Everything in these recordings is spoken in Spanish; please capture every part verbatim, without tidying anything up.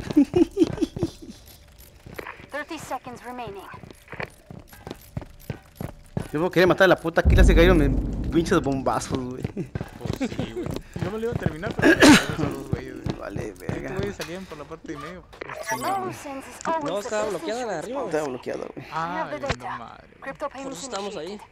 thirty seconds remaining. Yo quería matar a la puta Aquila, se cayeron mis pinches bombazos, güey. Pues sí, güey. Yo me lo iba a terminar, pero esos dos güeyes. Vale, verga. Estos güeyes salían por la parte de medio. Low sense is always No, the estaba best bloqueada la de insurance arriba, policy. Estaba bloqueado, güey. You have Ay, the no data. madre. Crypto Por payments eso estamos ahí. initiated.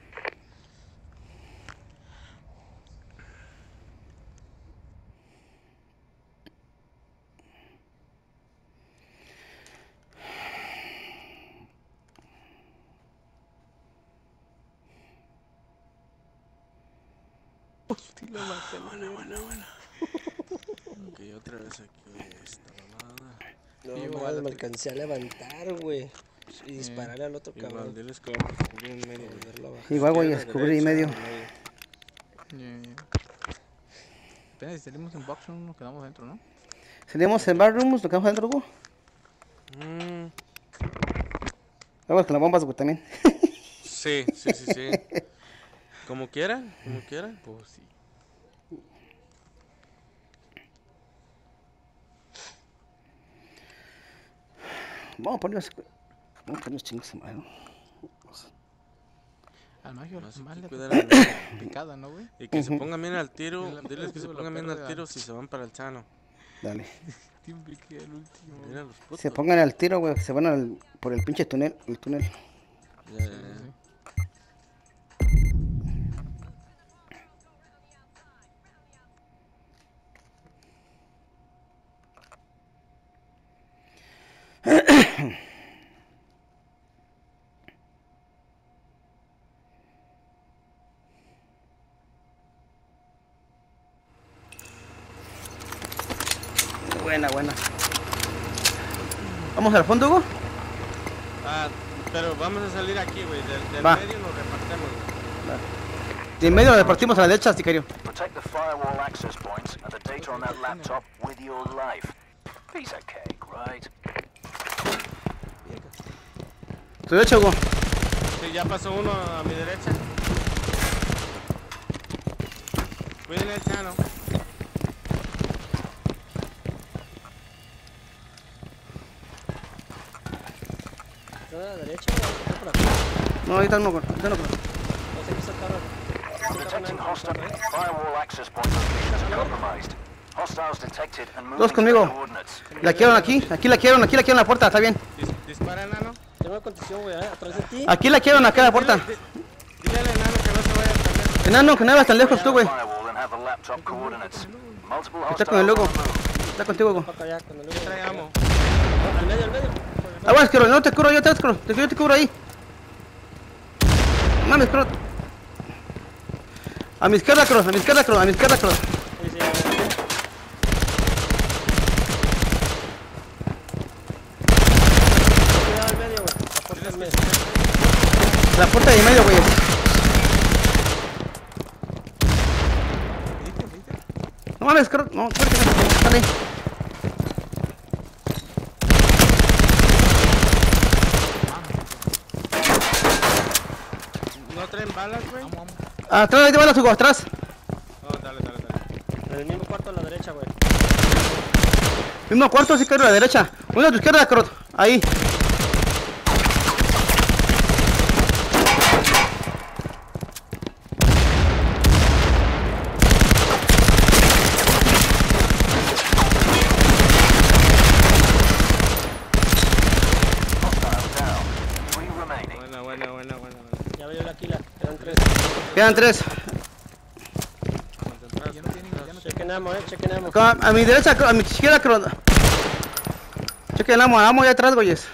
Buena, buena, buena. Ok, otra vez aquí, güey, esta mamada. No, Sí, mames, igual, me alcancé a levantar, güey. Y dispararle al otro Igual, cabrón. diles que vamos a cubrir en medio. Y volverlo a bajar. Igual, güey, Izquierda, descubrí y derecha, medio. Yeah, yeah. Apenas si salimos en box room, nos quedamos dentro, ¿no? Salimos en barrooms, lo quedamos adentro, güey. Mm, Vamos con las bombas, güey, también. sí, sí, sí, sí. Como quieran, como quieran. Pues sí. Vamos a ponernos. Vamos a ponernos chingos, madre. Al magio, Más más que le cuidar toca al- picada, ¿no, güey? Y que se Ujú. pongan bien al tiro. Sí, la- Diles que se la pongan bien al pérdida. tiro si se van para el chano. Dale. Siempre queda el último. Mira los putos. Se pongan al tiro, güey. Se van al, por el pinche túnel. El túnel. Ya, ya, Sí, ya. sí. Buena, buena. ¿Vamos al fondo, güey? Ah, pero vamos a salir aquí, güey. Del, del Va. medio nos repartemos, güey. De en medio lo repartimos a la derecha, sicario. Protect the firewall access points and the data on that laptop with your life. Piece of cake, right? Tu derecha, güey. Sí, ya pasó uno a mi derecha. Cuiden el chano. ¿Está a la derecha o está por acá? No, ahorita no, ahorita no. No sé qué está cabrón. Detecting hostile firewall access point locations are compromised. Hostiles detected and moving Dos to conmigo. coordinates. La quiero aquí, aquí la quiero, aquí la quiero en la puerta, está bien. Dis dispara, enano. Tengo una condición, güey, ¿eh? Atrás de ti. Aquí la quiero, acá en la puerta. Dile, dile, dile al enano que no se vaya a perder. Enano, que no vayas tan lejos tú, güey. Firewall and have the laptop coordinates. Multiple Está con el hostiles logo. on the move. Está contigo, güey. Para allá, cuando luego. Trae amo. Al medio, al medio. Ah, bueno, Esquero, no te cubro, yo te cubro. Te, yo te cubro ahí. Mames, Esquero. A mi izquierda, Cross, a mi izquierda, Cross, a mi izquierda, Cross. Sí, sí, a ver. Cuidado al medio, güey. La puerta al medio. La puerta de en medio, güey. No mames, Cross. No, suerte, no. Están ahí. ¿No traen balas, güey? Atrás, ahí te van las Hugo, atrás. Oh, dale, dale, dale. En el mismo cuarto a la derecha, güey. Mismo cuarto, Sicario, a la derecha. Uno a tu izquierda, Cross. Ahí. Hostile down. Three remaining. Buena, buena, buena, buena. buena. Ya veo la Aquila. Quedan tres. Quedan tres. Ya no tienen, ya no Chequen amo, eh. Chequen amo. Acá, a mi derecha, Cross, a mi izquierda, Cross. Cheque el amo, amo allá atrás, güeyes.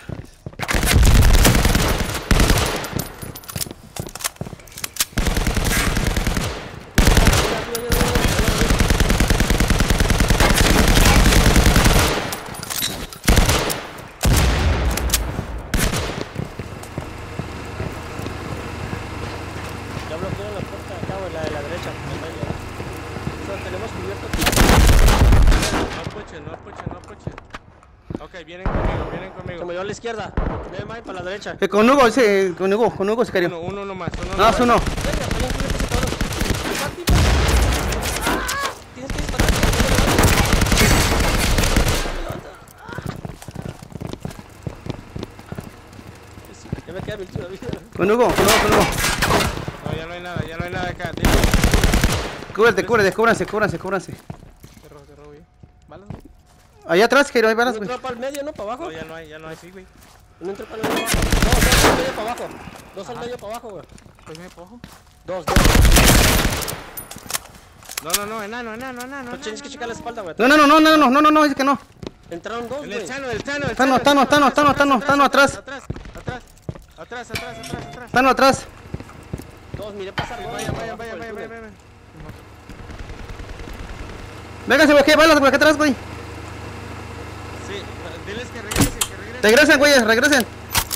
Ya bloquearon la puerta de acá, güey, la de la derecha. Al medio. O sea, tenemos cubierto. No apuchen, no apuchen, no apuchen. Ok, vienen conmigo, vienen Se conmigo. movió a la izquierda. Debe más para la derecha. Eh, con Hugo, ese, con Hugo, con Hugo, Sicario. Uno, uno nomás, uno No, es uno. Venga, está bien cubierto ese cabrón. Pati, pati. Ah, tienes que disparar. me queda mi todavía. Con Hugo, con Hugo, con Hugo. No, ya no hay nada, ya no hay nada acá. Dile. Cúbrete, cúbrete, cúbranse, cúbranse, cúbranse. Te robo, te robo, güey. ¿Balas? Allá atrás, Jairo, hay balas, ¿No güey. entró para el medio, no? ¿Para abajo? No, ya no hay, ya no hay. Sí, güey. No entró para el medio. Dos, dos al medio para abajo. Dos al medio para abajo, güey. Pues me abajo. Dos, dos. No, no, no, enano, enano, enano. Pero tienes que checar la espalda, güey. No, no, no, no, no, no, no, no, no, dice que no. Entraron dos, El güey. Tano, el Tano, el Tano, Tano, Tano, Tano, Tano, Tano, atrás. Atrás, atrás, atrás, atrás, atrás, atrás. Están atrás. Dos, miré pasar, güey. Vaya, vaya, vaya, vaya, vaya, vaya. Vénganse, güey, que hay balas, güey, acá atrás, güey. Sí, diles que regresen, que regresen. Regresen, güey, regresen.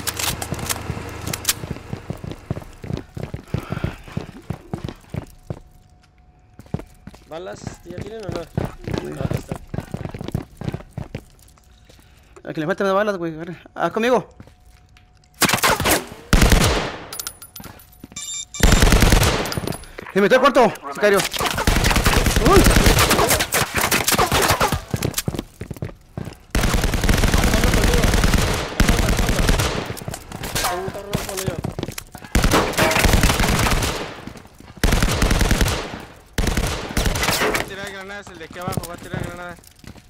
¿Balas? ¿Ya tienen o no? No, aquí está. A que le faltan balas, güey. Ah, conmigo. Se metió al cuarto, sicario. Uy. Tengo un carro con ellos. Va a tirar granadas, el de aquí abajo va a tirar granadas.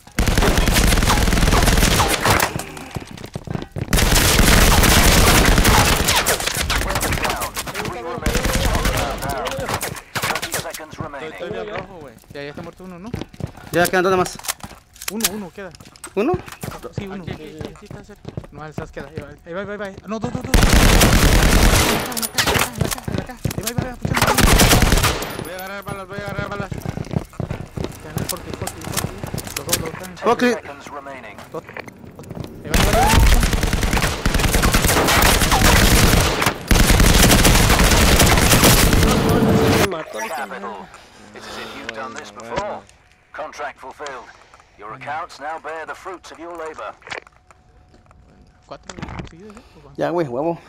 thirty seconds Estoy, remaining. estoy bien rojo, güey. Ya, ya está muerto uno, ¿no? Ya quedan dos más. Uno, uno, queda. ¿Uno? Sí, uno. Aquí, aquí, aquí, aquí está cerca. No, estás queda. Ahí va, ahí va, ahí va, ahí va. No, dos, dos, dos. En la caja, en la caja, en la caja. Ahí va, ahí va, ahí va, puchando. Voy a agarrar balas, voy a agarrar balas. Ya, no, porque, porque, porque. Los dos, los dos están. Ok. ten seconds remaining. Ahí va, ahí va, ahí va. Me mató, dije, Capital. It's as if you've done this before. Contract fulfilled. Your accounts now bear the fruits of your labor. Cuatro seguidos, ¿eh? ¿O cuánto? Ya, güey, huevo.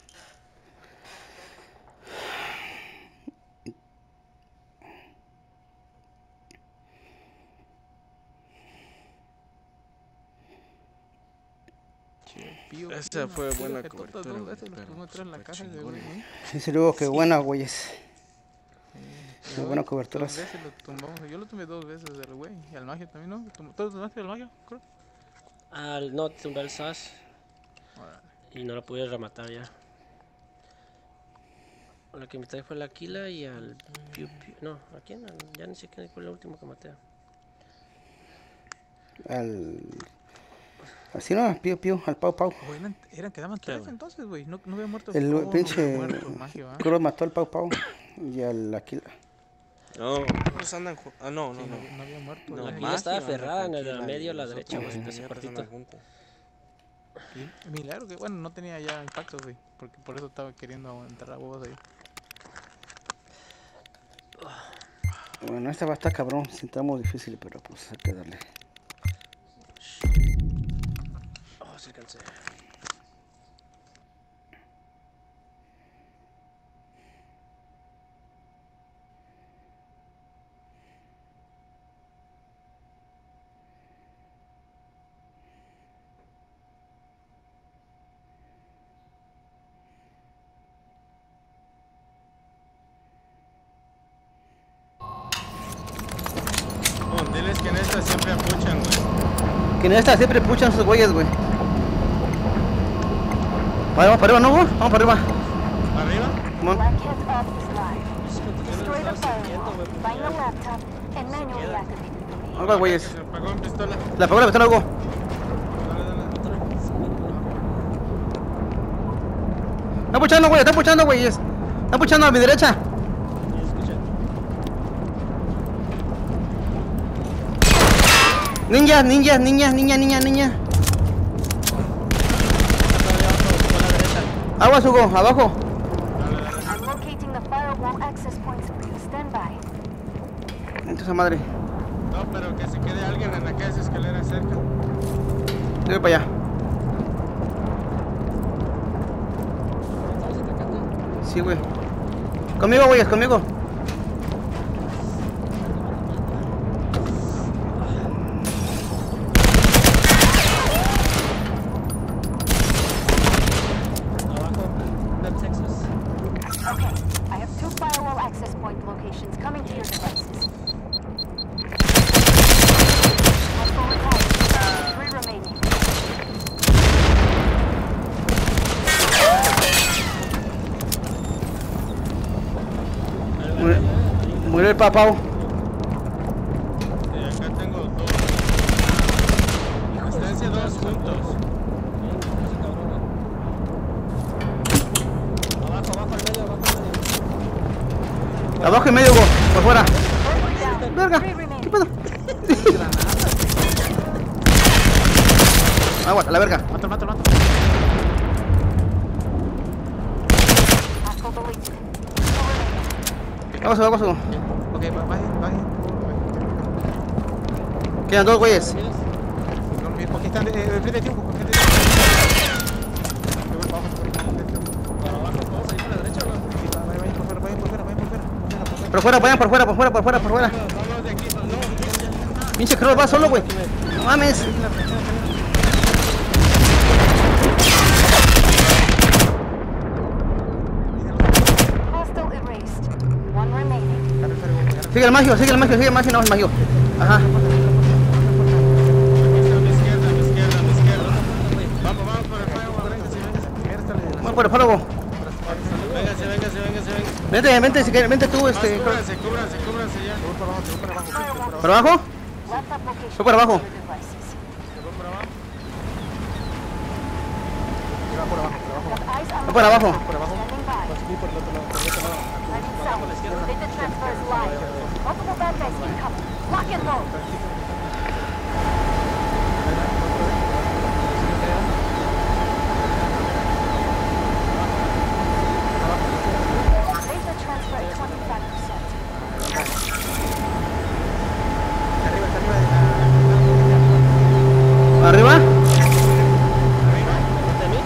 Pío, Esa pío, fue pío, buena que todos cobertura, dos güey, veces los pero pudimos entrar en la súper caja de chingón, güey, güey. ¿eh? Sí, luego, qué buena, güeyes. Qué buenas coberturas. Dos veces lo tumbamos. Yo lo tumbé dos veces al güey. Y al magia también, ¿no? Tum- ¿Todos tumbaste al magia? Creo. Al no, tumbé el S A S y no lo pude rematar ya. La que maté fue la Aquila y al Piu Piu. No, ¿a quién? Al- ya ni sé quién fue el último que maté. Al. Así no, pío, pío, al Pau Pau. O eran, eran, quedaban tres güey? entonces, güey. No, no había muerto. El oh, no pinche. había muerto el magia, ¿va? Cruz mató al Pau Pau y al Aquila. No, pues andan ju- Ah, no, no, Sí, no. no, no había muerto. No, el La magia. Aquila Magia estaba anda aferrada en el tranquila, medio a la nosotros derecha, güey, andan de ese juntos, cuartito. andan juntos. Sí, milagro que, bueno, no tenía ya impactos, güey. Porque por eso estaba queriendo entrar a huevos ahí. Bueno, esta va a estar cabrón. Si entramos difícil, pero pues hay que darle. Oh, sí alcancé. No, diles que en esta siempre apuchan, güey. Que en esta siempre puchan esos güeyes, güey. Vale, vamos para arriba, ¿no, güey? Vamos para arriba. ¿Arriba? Come on. Blackhead off is live. Es que yo Destroy no the estaba siguiendo, firewall, güey. find the laptop, and manually activate the gate. Vamos, güeyes. Se apagó en pistola. La apagó la pistola, Hugo. Dale, dale. Están puchando, güey, están puchando, güeyes. Están puchando a mi derecha. Sí, escucha. Ninjas, ninjas, ninjas, niña, niña, niña. Todavía abajo, por la derecha. Aguas, Hugo, abajo. I'm locating the firewall access points. Stand by. Entra esa madre. No, pero que se quede alguien en aquellas escaleras cerca. Yo voy para allá. ¿Estamos atacando? Sí, güey. Conmigo, güeyes, conmigo. Abajo. abrió el papau. Y acá tengo dos. Asistencia dos juntos. Abajo, abajo, al medio, abajo, al medio. Abajo y medio, Hugo. Por fuera. Verga. ¿Qué pedo? Aguanta, la verga. Mato, mato, mato. Hostile deleted. Vamos, vamos, vamos. Ok, va- bajen, bajen. Quedan dos güeyes. No, mira, aquí están, eh, enfrente de ti, Hugo, enfrente de ti. Yo voy para abajo, voy para abajo. Para abajo, todos ahí para la derecha, ¿no? Sí, va- vayan por fuera, vayan por fuera, vayan por fuera. Por fuera, por fuera. Por fuera, vayan por fuera, por fuera, por fuera, por fuera. Vámonos de aquí. No, Pinche Cross va solo, güey. No mames. Hostile erased. One remaining. Agarra el fuego, agarra el Sigue el magio, sigue el magio, sigue el magio, no, el magio. Ajá. a mi izquierda, a mi izquierda, a mi izquierda. Vamos, vamos por el fuego. Vamos por el fuego. Véngase, véngase, véngase, véngase. Vente, vente, si quieres, vente tú, Más, este. cúbranse, cúbranse, cúbranse ya. Voy para abajo, voy para abajo, voy para abajo. ¿Por abajo? Laptop location. Fue por abajo. Devices. Voy por abajo. Ahí va por abajo, por abajo. Got eyes on Fue the por abajo. Por abajo. Standing by. Va a subir por el otro lado, por el otro lado. Heading south. Data transfer is live. Multiple bad guys incoming. Lock and load. Data transfer at twenty-five percent. Arriba, está arriba de la... ¿Arriba? ¿Frente a mí?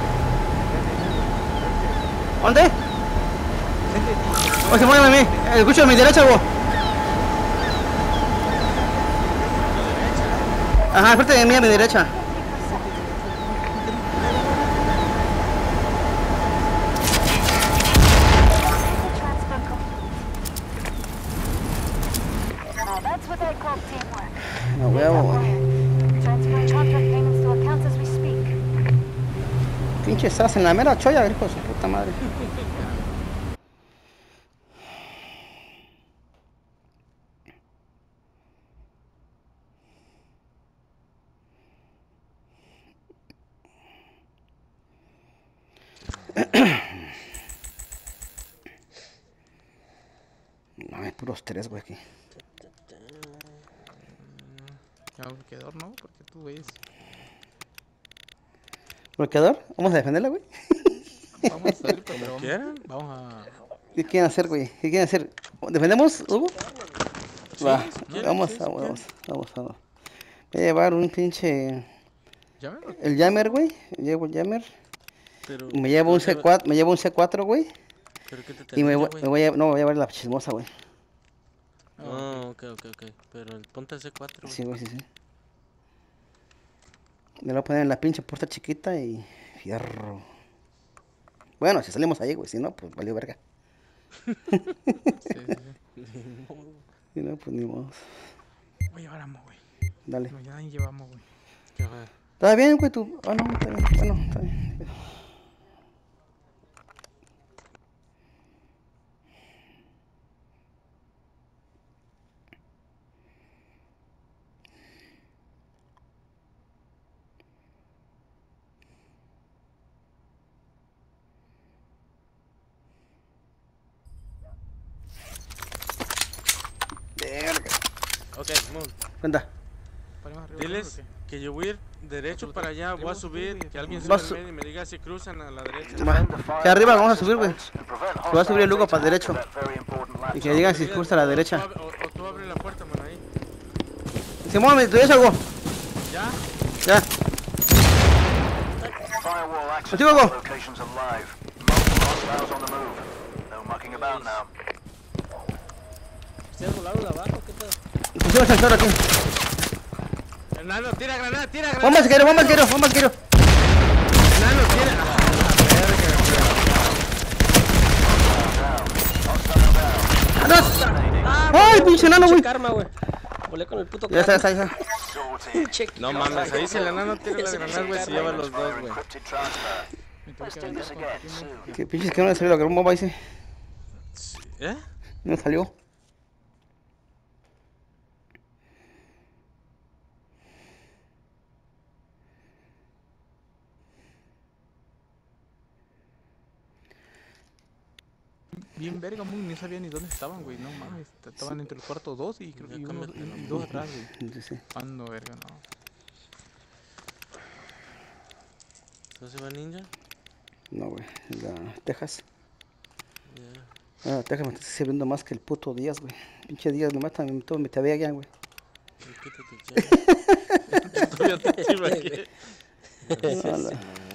¿Dónde? O se mueve a mí. Escucho a mi derecha, Hugo. Ajá, frente de mí a mi derecha. Transfer complete. Now that's what I call teamwork. No huevo, güey. Transferring contract payments to accounts as we speak. Pinche estás en la mera cholla, hijo de su puta madre. No, hay puros tres, güey, aquí. Ya, bloqueador, ¿no? Porque tú ves. ¿Bloqueador? ¿Vamos a defenderla, güey? Vamos a salir, pero vamos, ¿Quieran? vamos a... ¿Qué quieren hacer, güey? ¿Qué quieren hacer? ¿Defendemos, Hugo? Va, quieren, vamos, sí, si vamos, vamos, vamos, vamos. Voy a llevar un pinche... ¿Ya ven? El Jammer, güey. Llevo el Jammer. Pero, Me llevo un pero C cuatro, me llevo un C cuatro, güey. ¿Pero qué te Y me, tenía, voy- güey? me voy a... No, me voy a llevar la chismosa, güey. Ah, ok, ok, ok. Pero el ponte ese cuatro, güey. Sí, güey, sí, sí. Me lo voy a poner en la pinche puerta chiquita y... Fierro. Bueno, si salimos ahí, güey. Si no, pues valió verga. Sí, sí, sí. Si no, pues ni modo. Voy a llevar ammo, güey. Dale. No, ya nadie llevamos, güey. ¿Qué fue? ¿Está bien, güey, tú? Ah, no, está bien. Bueno, está bien. Verga. Ok, Moon. Cuenta. Ponemos arriba, Diles ¿o qué? que yo voy a ir derecho para allá, voy a subir, que alguien Vas suba su- en medio y me diga si cruzan a la derecha. Va. Que arriba vamos a subir, güey. Lo va a subir el Lugo para el derecho. Y que digan si cruza a la derecha. O, o- o tú abres la puerta, man, ahí. Se mueve, ¿tú ya algo? ¿Ya? Ya. Firewall access Contigo, Hugo. locations are live. Multiple hostiles on the move. No mucking about now. ¿Ustedes volaron de abajo? ¿Qué pedo? Pusimos el sensor aquí. Enano, tira granada, tira granada. Bombas, quiero, bombas, quiero, bombas, quiero. Enano, tira. ¡Atrás! ¡Ay, pinche enano, Pinche güey! karma, güey. Volé con el puto Ya está, karma. ya está, ya está. Sorted. No mames, ahí si el enano tira las granadas, güey, se lleva los dos, güey. Encrypted transfer. Me tengo Let's que do aventar this con- again soon. ¿Qué pinches que no le salió la gran bomba ese? ¿Eh? No salió. bien verga, muy, ni sabía ni dónde estaban, güey. No mames, estaban entre los cuartos dos y, creo- y, uno- y- y dos atrás, güey. Sí, sí. Ando, verga, no. ¿Entonces va ninja? No, güey, la Texas. Ya. Ah, Texas me está sirviendo más que el puto Díaz, güey. Pinche Díaz me mata, me, todo me te ya, güey. Sí, quítate, che. Todavía te sirve aquí. A la-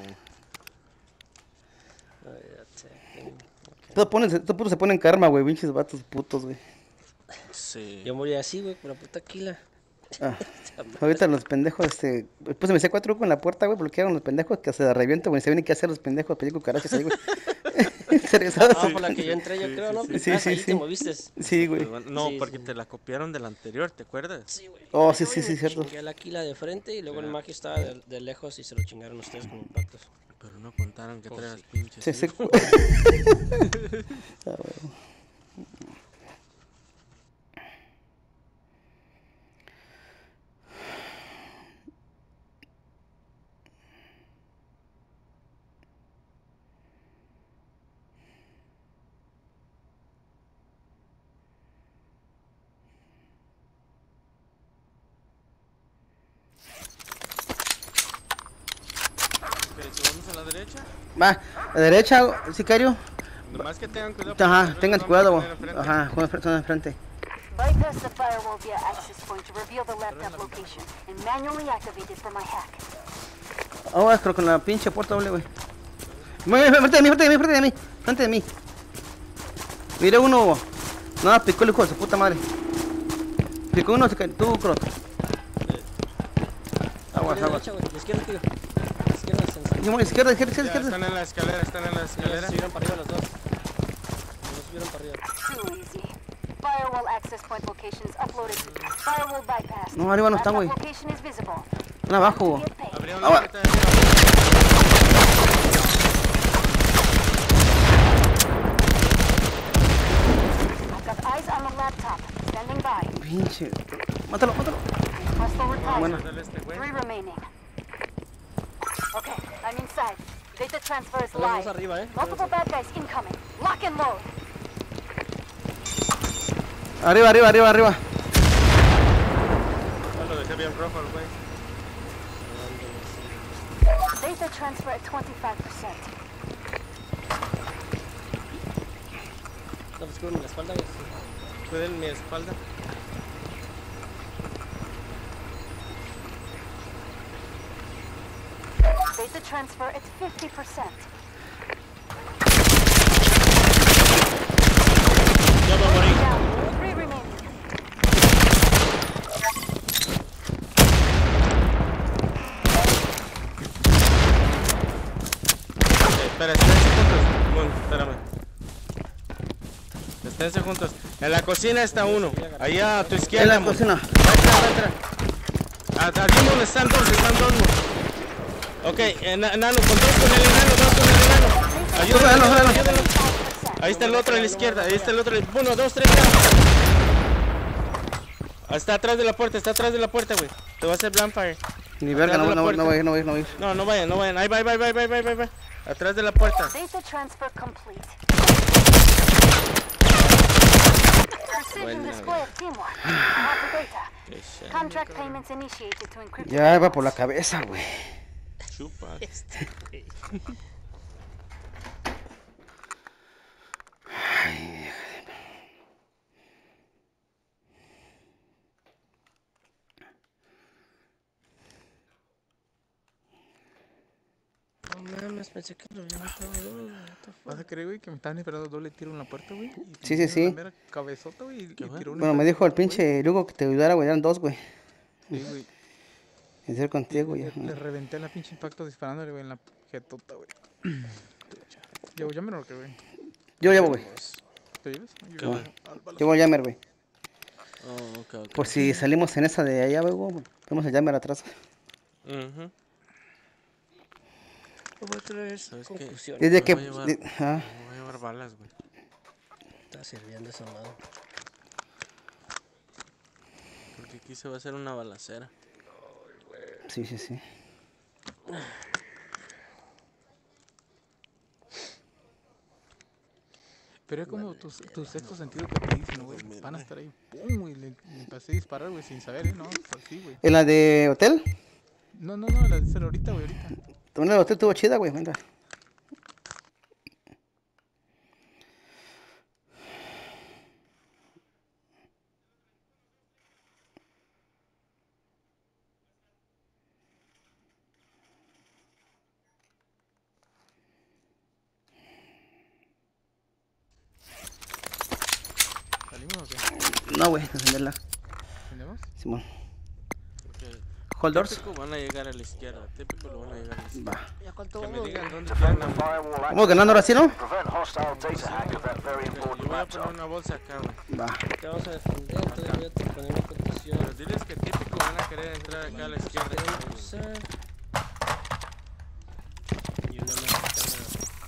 Ay, ya sé, que- Todo, ponen, todo puto se ponen karma, güey, pinches vatos putos, güey. Sí. Yo morí así, güey, con la puta Aquila. Ah, ahorita los pendejos, este, pues me hice cuatro con la puerta, güey, bloquearon los pendejos que se revientan, güey, se vienen que hacer los pendejos, pedir cucarachas ahí, güey. Se regresaron. Ah, por la que yo entré, yo creo, ¿no? sí, Sí, sí, ahí sí. te moviste. Sí, güey. No, Sí, porque sí. te la copiaron del anterior, ¿te acuerdas? Sí, güey. Oh, Yo sí, sí, me sí, cierto. Chingué a la Aquila de frente y luego el Maggi estaba de, de lejos y se lo chingaron ustedes con impactos. Pero no contaron que Oh, traías sí. pinches. Sí, sí. hijos. Ah, güey. Ok, si vamos a la derecha, Va, a la derecha, sicario. nomás que tengan cuidado. porque Ajá, tal vez tengan nos cuidado, vamos a güey. poner enfrente. Ajá, con la persona enfrente. Bypass the firewall via access point to reveal the laptop location and manually activate it from my hack. Ahora, pero con la pinche puerta doble, güey. Frente de mí, frente de mí, frente de mí, frente de mí. Miré uno. No, picó el hijo de su puta madre. Picó uno, sicario. Tú, Crot. Aguas, La aguas. derecha, güey. La izquierda, tío. La izquierda, se Yo, izquierda, izquierda, izquierda, Ya, izquierda. están en la escalera, están en la escalera. subieron para arriba los dos. Los dos subieron para arriba. Too easy. Firewall access point locations uploaded. Firewall bypass. No, arriba no están, güey. Location is visible. Están abajo. Get paid. Abrieron la Ahora. puerta de arriba. I've got eyes on the laptop. Standing by. Pinche. Mátalo, mátalo. Hostile reply. bueno. Dale este güey. Three remaining. Okay, I'm inside. Data transfer is Todos dos live. arriba, eh. Multiple bad guys incoming. Lock and load. Arriba, arriba, arriba, arriba. Ah, lo dejé bien rojo al güey. Data transfer at twenty-five percent. No, pues cúbreme la espalda, güey. Cuiden mi espalda. Data transfer at fifty percent. Ya me morí. Down. Three remaining. Eh, espera, esténse juntos. Bueno, espérame. Esténse juntos. En la cocina está uno. Allá a tu En izquierda. la Mon. cocina. Entra, entra. Ah, aquí donde están dos, están dos. Mon. Ok, ena- enano, con dos con el enano, dos con el enano. Ayúdalo, Ayúdalo, ayúdalo. ayúdalo. Ahí está el otro a la izquierda, ahí está el otro. Uno, dos, tres, cuatro. Está atrás de la puerta, está atrás de la puerta, güey. Te va a hacer Blampire. Ni verga, no, no, no, no voy a ir, no voy a ir, no voy a ir. No, no vayan, no vayan. Ahí va, ahí va, ahí va, ahí va, ahí va, ahí va. Atrás de la puerta. Data transfer complete. Precision display of teamwork. Have the data. Contract payments initiated to encrypt. Ya va por la cabeza, güey. Chupa. No mames, pensé que lo había matado dos, güey. What the fuck? ¿Vas a creer, güey, que me estaban esperando doble tiro en la puerta, güey? Y Sí, sí, me dieron sí. la mera cabezota, güey, y, y tiró un Bueno, me dijo el pinche Lugo que te ayudara, güey. Eran dos, güey. Sí, güey. En ser contigo, güey. Le, ajá. le reventé la pinche impacto disparándole, güey, en la jetota, güey. Yo, ya me lo que, güey. Yo llevo, güey. ¿Te llevas? Yo, ¿Qué, al- güey? al balazo. Llevo el jammer, güey. Oh, ok, ok. Por si salimos en esa de allá, güey. Vemos el jammer atrás. Ujú. Voy a traer ¿Sabes qué? confusión. Desde Me que. voy a llevar- de- ah, Me voy a llevar balas, güey. Está sirviendo esa madre. Porque aquí se va a hacer una balacera. sí, sí, sí. Pero es como tus, tus sexto sentido que te dicen, güey. Van a estar ahí, pum, güey. Le, le pasé a disparar, güey, sin saber, ¿eh? No, así, güey. ¿En la de hotel? No, no, no, la de cero ahorita, güey, ahorita. También la de hotel estuvo chida, güey, mira. ¿Salimos o qué? No, güey, encenderla. ¿Entendemos? Simón. Okay. Hold doors. Típico van a llegar a la izquierda. Típico lo van a llegar a la izquierda. Va. ¿Ya cuánto Que me vamos? digan dónde Defend quieren the a- firewall Vamos access ganando ahora sí, ¿no? prevent hostile data hack of that very Ok, Yo important voy a poner laptop. una bolsa acá, güey. Va. Te vamos a defender, entonces voy a te poner mi condición. Pero diles que típico van a querer entrar acá a la izquierda. Queremos usar. Y una mexicana.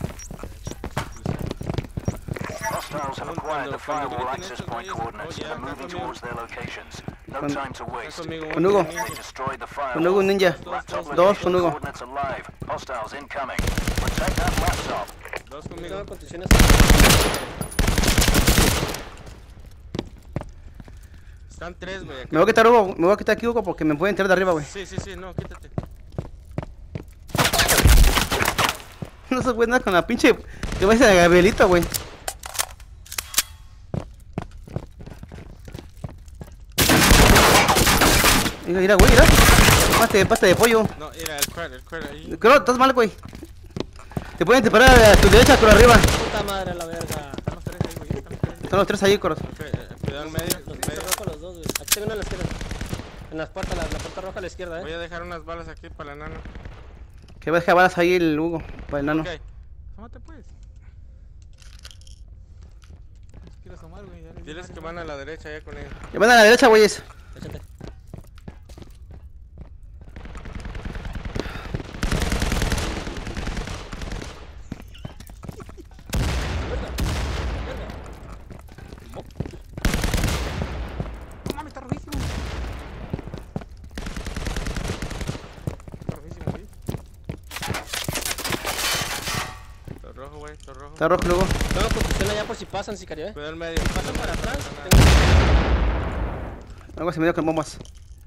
Hostiles have acquired the firewall access point coordinates and are moving towards their locations. No time to Está waste. conmigo Con Hugo. un They ninja. destroyed the Con Hugo, un firewall. ninja. Laptop Dos location con Hugo. coordinates are live. Hostiles incoming. Protect that laptop. Dos Tengo conmigo. condiciones. Están tres, güey. acá. Me voy a quitar Hugo, me voy a quitar aquí Hugo porque me puede entrar de arriba, güey. Sí, sí, sí, no, quítate. No se puede nada con la pinche. Te vas a Gabrielito, güey. Mira, mira, güey, mira. Pasta de, pasta de pollo. No, era el credit, el credit ahí. Creo, estás mal, güey. Te pueden disparar a tu derecha, por arriba. Puta madre, la verga. Están los tres ahí, güey. Están los tres. Están los tres ahí, corazón. Ok, eh, cuidado en medio. Los en tres medio. rojos los dos, güey. Aquí tengo uno a la izquierda. En las puertas, la, la puerta roja a la izquierda, Voy eh. a dejar unas balas aquí para el enano. Que va a dejar balas ahí el Hugo, para el nano. Ok, Asómate, pues. No se quiere asomar, güey. ya le di diles varios que van a la derecha ya con ellos. Que van a la derecha, güeyes. Échate. No mames, está rojísimo. Está rojísimo, güey. Todo rojo, güey, todo rojo. Está rojo, Hugo. Tengo condición allá por si pasan, sicario, eh. Cuidado en medio. Pasan para atrás. No, Tengo... Algo se me dio con bombas.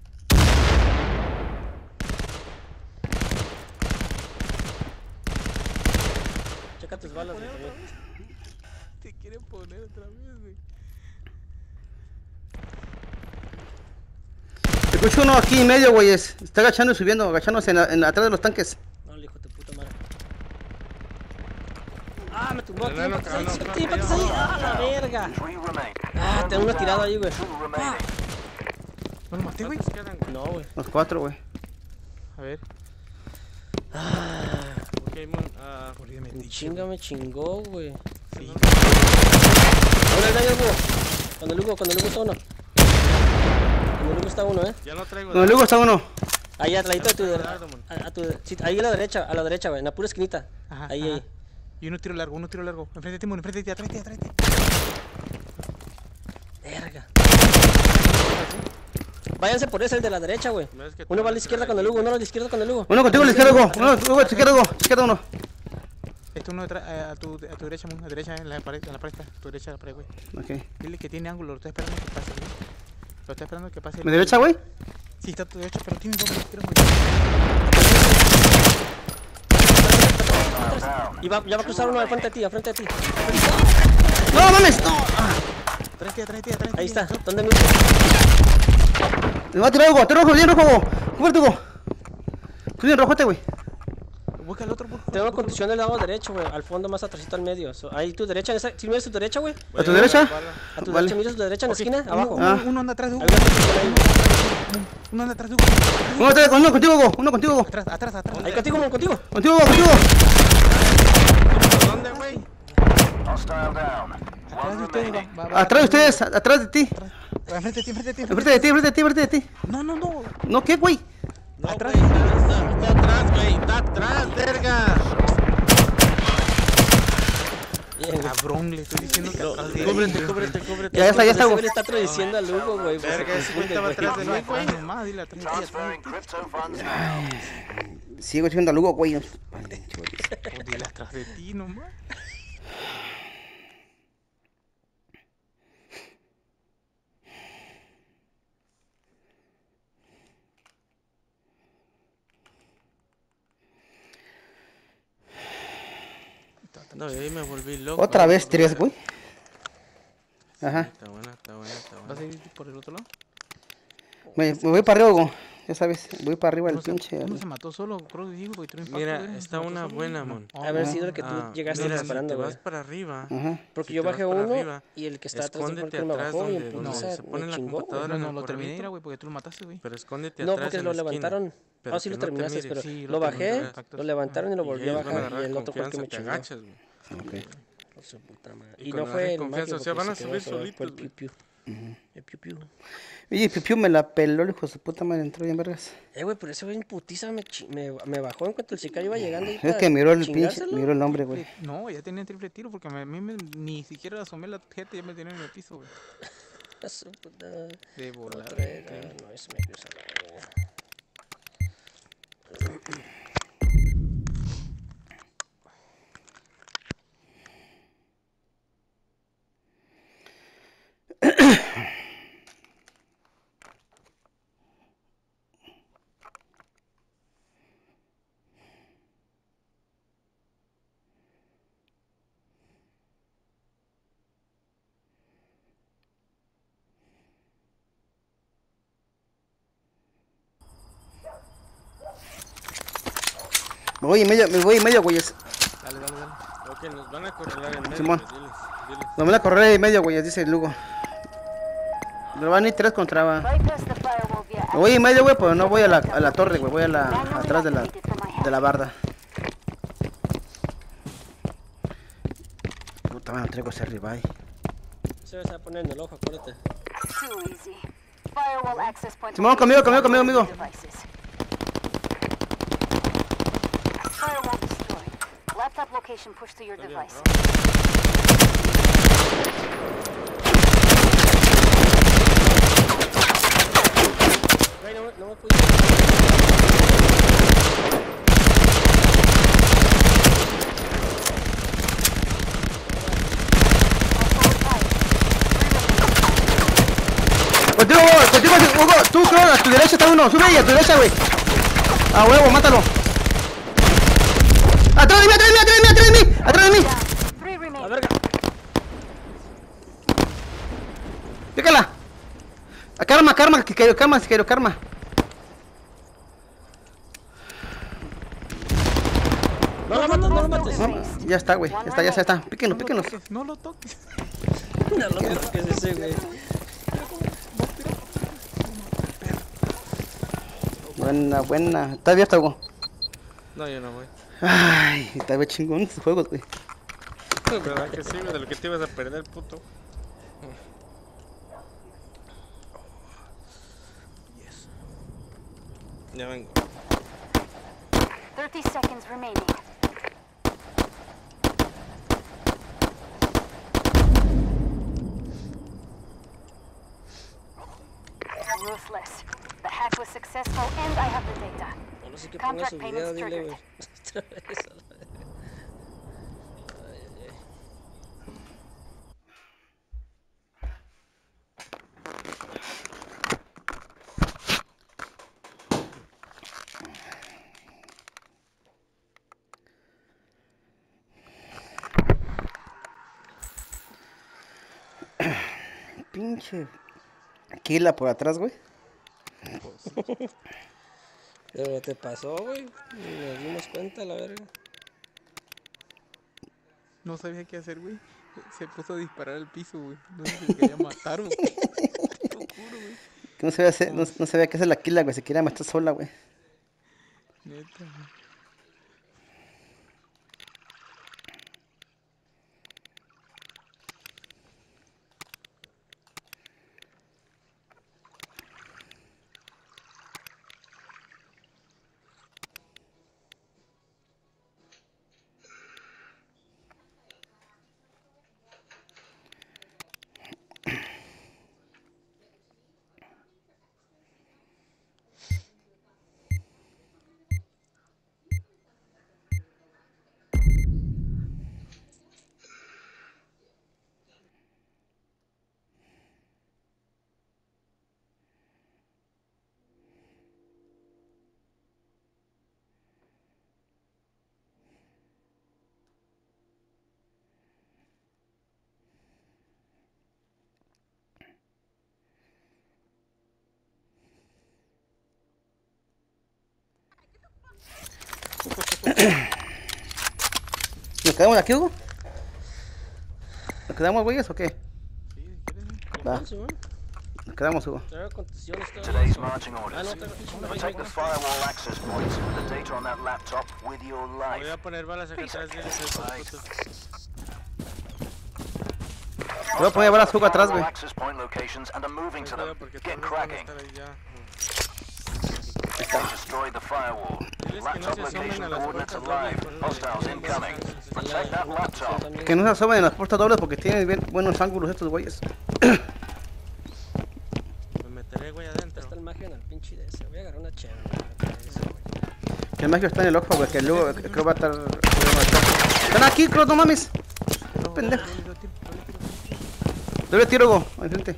Checa tus balas, güey. también. Te quieren poner otra vez, güey. Escucho uno aquí en medio, güeyes. Está agachando y subiendo, agachándose en la- en la- atrás de los tanques. No, el hijo de tu puta madre. Ah, me tumbó El aquí. enano Empates ahí, cayó, sí, cayó. empates ahí. Ah, la verga. Three remain. Ah, tengo uno tirado ahí, güey. Two remaining. ¿No lo maté, güey? ¿Cuántos quedan, güey? No, güey. Los cuatro, güey. A ver. Ok, Moon, ah, Olvídame, Mi dicho. chinga me chingó, güey. Sí. Ahora el daño, Hugo. Con el Hugo, con el Hugo está uno. Con el Hugo está uno, eh. ya no traigo. Con el Hugo está uno. Ahí al ladito de tu. Ya no A, traigo dardo, man. a tu sí, ahí a la derecha, a la derecha, güey. En la pura esquinita. Ajá, Ahí, ajá. ahí. Y uno tiro largo, uno tiro largo. Enfrente de ti, Mono, enfrente de ti, atrás de ti, atrás de ti. Verga. Váyanse por ese, el de la derecha, güey. No, es que Uno va a la tengo izquierda que con el Hugo, uno a la izquierda con el Hugo. Uno contigo a la izquierda, Hugo. Uno, Hugo, a la izquierda, Hugo. Izquierda uno. Este uno detrás, eh, a, tu, a tu derecha, Mono, a tu derecha, en la pared, en la pared está. A tu derecha, en la pared, güey. Ok. Dile que tiene ángulo, lo está esperando que pase, güey. Lo está esperando que pase. ¿Mi derecha, güey? Sí, está a tu derecha, pero tiene doble tiros, güey. Down. Y va, ya va a cruzar uno al frente de ti, al frente de ti. No, mames, no. Ah, Atrás de ti, atrás de ti, atrás de ti. Ahí está. ¿Dónde mismo? me va a tirar Hugo. Tira rojo, bien rojo, Hugo. Cúbrete, Hugo. Tú bien rojote, güey. Busca el otro, busca. Tengo contusión del lado derecho, güey. Al fondo, más atrásito al medio. So, ahí tu derecha, esa, si miras tu derecha, güey. ¿A tu derecha? A tu Vale. derecha, miras tu derecha en la esquina, Uno, abajo. uno, Ah. uno anda atrás de Hugo. Hay una contusión ahí. Uno anda atrás de Hugo. Uno, atrás, uno contigo, Hugo. Uno contigo, Hugo. Atrás, atrás, atrás. Ahí contigo, mon, contigo. Contigo, Hugo, contigo. ¿Dónde, güey? Hostile down. Atrás One de ustedes, remaining. va, va, va. Atrás de ustedes, atrás de ti. Enfrente de ti, enfrente de ti. Enfrente de ti, enfrente de ti, enfrente de ti. No, no, no. ¿No qué, güey? No, Atrás. güey, está, está atrás, güey. Está atrás, verga. Bien, güey. Cabrón, le estoy diciendo que atrás de él. Cúbrete, cúbrete, cúbrete. Ya está, ya está, Ese güey. güey le está traduciendo al Hugo, güey. pues, Verga, se ese güey confunde, estaba güey. atrás de mí, güey. Atrás nomás, dile atrás de ti, atrás. Transferring crypto funds now. Sigo echando a Hugo, güey. O, Oh, dile atrás de ti nomás. No, y ahí me volví loco. Otra vez tres, güey. Ajá. Está buena, está buena, está buena. ¿Vas a ir por el otro lado? Me, me voy para arriba, güey. Ya sabes, voy para arriba del ¿Cómo se, pinche. ¿Cómo se mató solo? Creo que digo, porque tiene impacto, Mira, güey, se está mató una solo. buena, No. mon. Ah, Haber no. sido el que tú Ah, llegaste mira, disparando, si te güey. vas para arriba, Ajá. Porque si yo te vas bajé para uno arriba, y el que estaba atrás fue el escóndete que me atrás bajó y donde, en donde putiza se pone me la chingó, güey. computadora No, en no, el lo terminé, corralito. güey, porque tú lo mataste, güey. Pero escóndete No, atrás porque en lo la esquina. levantaron. Pero Ah, sí que lo no te terminaste, mires. pero Sí, lo lo bajé, terminé. lo levantaron y lo Y volvió a ellos van a bajar y agarrar el otro fue el que confianza, me te chingó. agachas, güey. Ok. Por su puta madre. Y Y cuando no fue agarren el confianza, Maggie o sea, porque van a se quedó, subir fue- fue solitos, el güey. piu piu. El piu piu. Oye, Piu Piu me la peló, el hijo de su puta madre, entró bien vergas. Eh, güey, pero ese güey en putiza me, chi- me, me bajó en cuanto el sicario iba llegando. ahí Es para que miró el pinche, chingárselo. miró el nombre, güey. No, ya tenía triple tiro porque a mí me, ni siquiera asomé la gente y ya me tenían en el piso, güey. A su puta. De volada. Otra era, no, ese me cruza la verga. Me voy y medio, me voy y medio, güeyes. Dale, dale, dale. Ok, nos van a correlar en medio, Simón. pues, diles, diles. Nos van a correr y medio, güeyes, dice el Lugo. Nos van a ir tres contra. Va. Bypass the firewall via Me voy y medio, güey, pero no voy a la, a la torre, güey. Voy a la, atrás de la, de la barda. Puta madre, no traigo ese ribeye. Se va a poner en el ojo, acuérdate. Too easy. Firewall access point. Simón, conmigo, conmigo, conmigo, amigo. Devices. Firewall destroyed. Laptop location pushed to your device. Güey, no, me- no me pude. Contigo, contigo, Hugo, tú, creo, a tu derecha está uno. Sube ahí, a tu derecha, güey. A huevo, mátalo. Atrás de mí, atrás de mí, atrás de mí, atrás de mí, atrás de mí. Three La remaining. verga. Pícala. A karma, karma, que quiero karma, que quiero karma. No lo mates, no lo mates. No, ya está, güey. Ya está, ya está, está. Píquenos, No lo píquenos. toques, no lo toques. No lo toques ese, güey. Buena, buena. Está abierto, Hugo. No, yo no voy. Ay, está bien chingón estos juegos, güey. ¿Verdad que sí, güey? De lo que te ibas a perder, puto. Ya vengo. thirty seconds remaining. Ruthless. The hack was successful and I have the data. No sé qué ponga su Contract video, payments dile, triggered. güey. Otra vez a la verga. Ay, ay, ay. Pinche. Kila por atrás, güey. Pero te pasó, güey. Ni nos dimos cuenta, la verga. No sabía qué hacer, güey. Se puso a disparar al piso, güey. No sé si se quería matar, güey. Te lo juro, güey. Que no sabía hacer, no, no sabía qué hacer la Kila, güey. Se quería matar sola, güey. Neta, güey. ¿Nos quedamos aquí, Hugo? ¿Nos quedamos, güeyes, o qué? Va. Nos quedamos, Hugo. Today's marching orders. Protect the firewall access points and the data on that laptop with your life. Voy a poner balas acá atrás de esos putos. Voy a poner balas, Hugo, atrás, güey. Access point locations and are moving to them. Get cracking. Destroy the firewall. Laptop location coordinates alive. Hostiles incoming. Protect that laptop. Que no se asomen en las puertas dobles porque tienen bien buenos ángulos estos güeyes. Me meteré, güey, adentro. Está el magio en el pinche de ese. Voy a agarrar una chela. Que el magio está en el ojo, güey, que luego creo va a estar... Están aquí, creo, no mames. Pendejo. Doble tiro, Hugo, enfrente.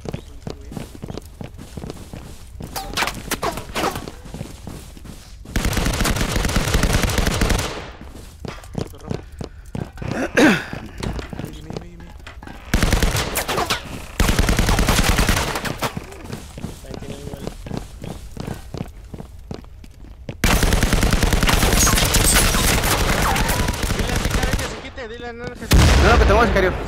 No, no, que tengo el sicario.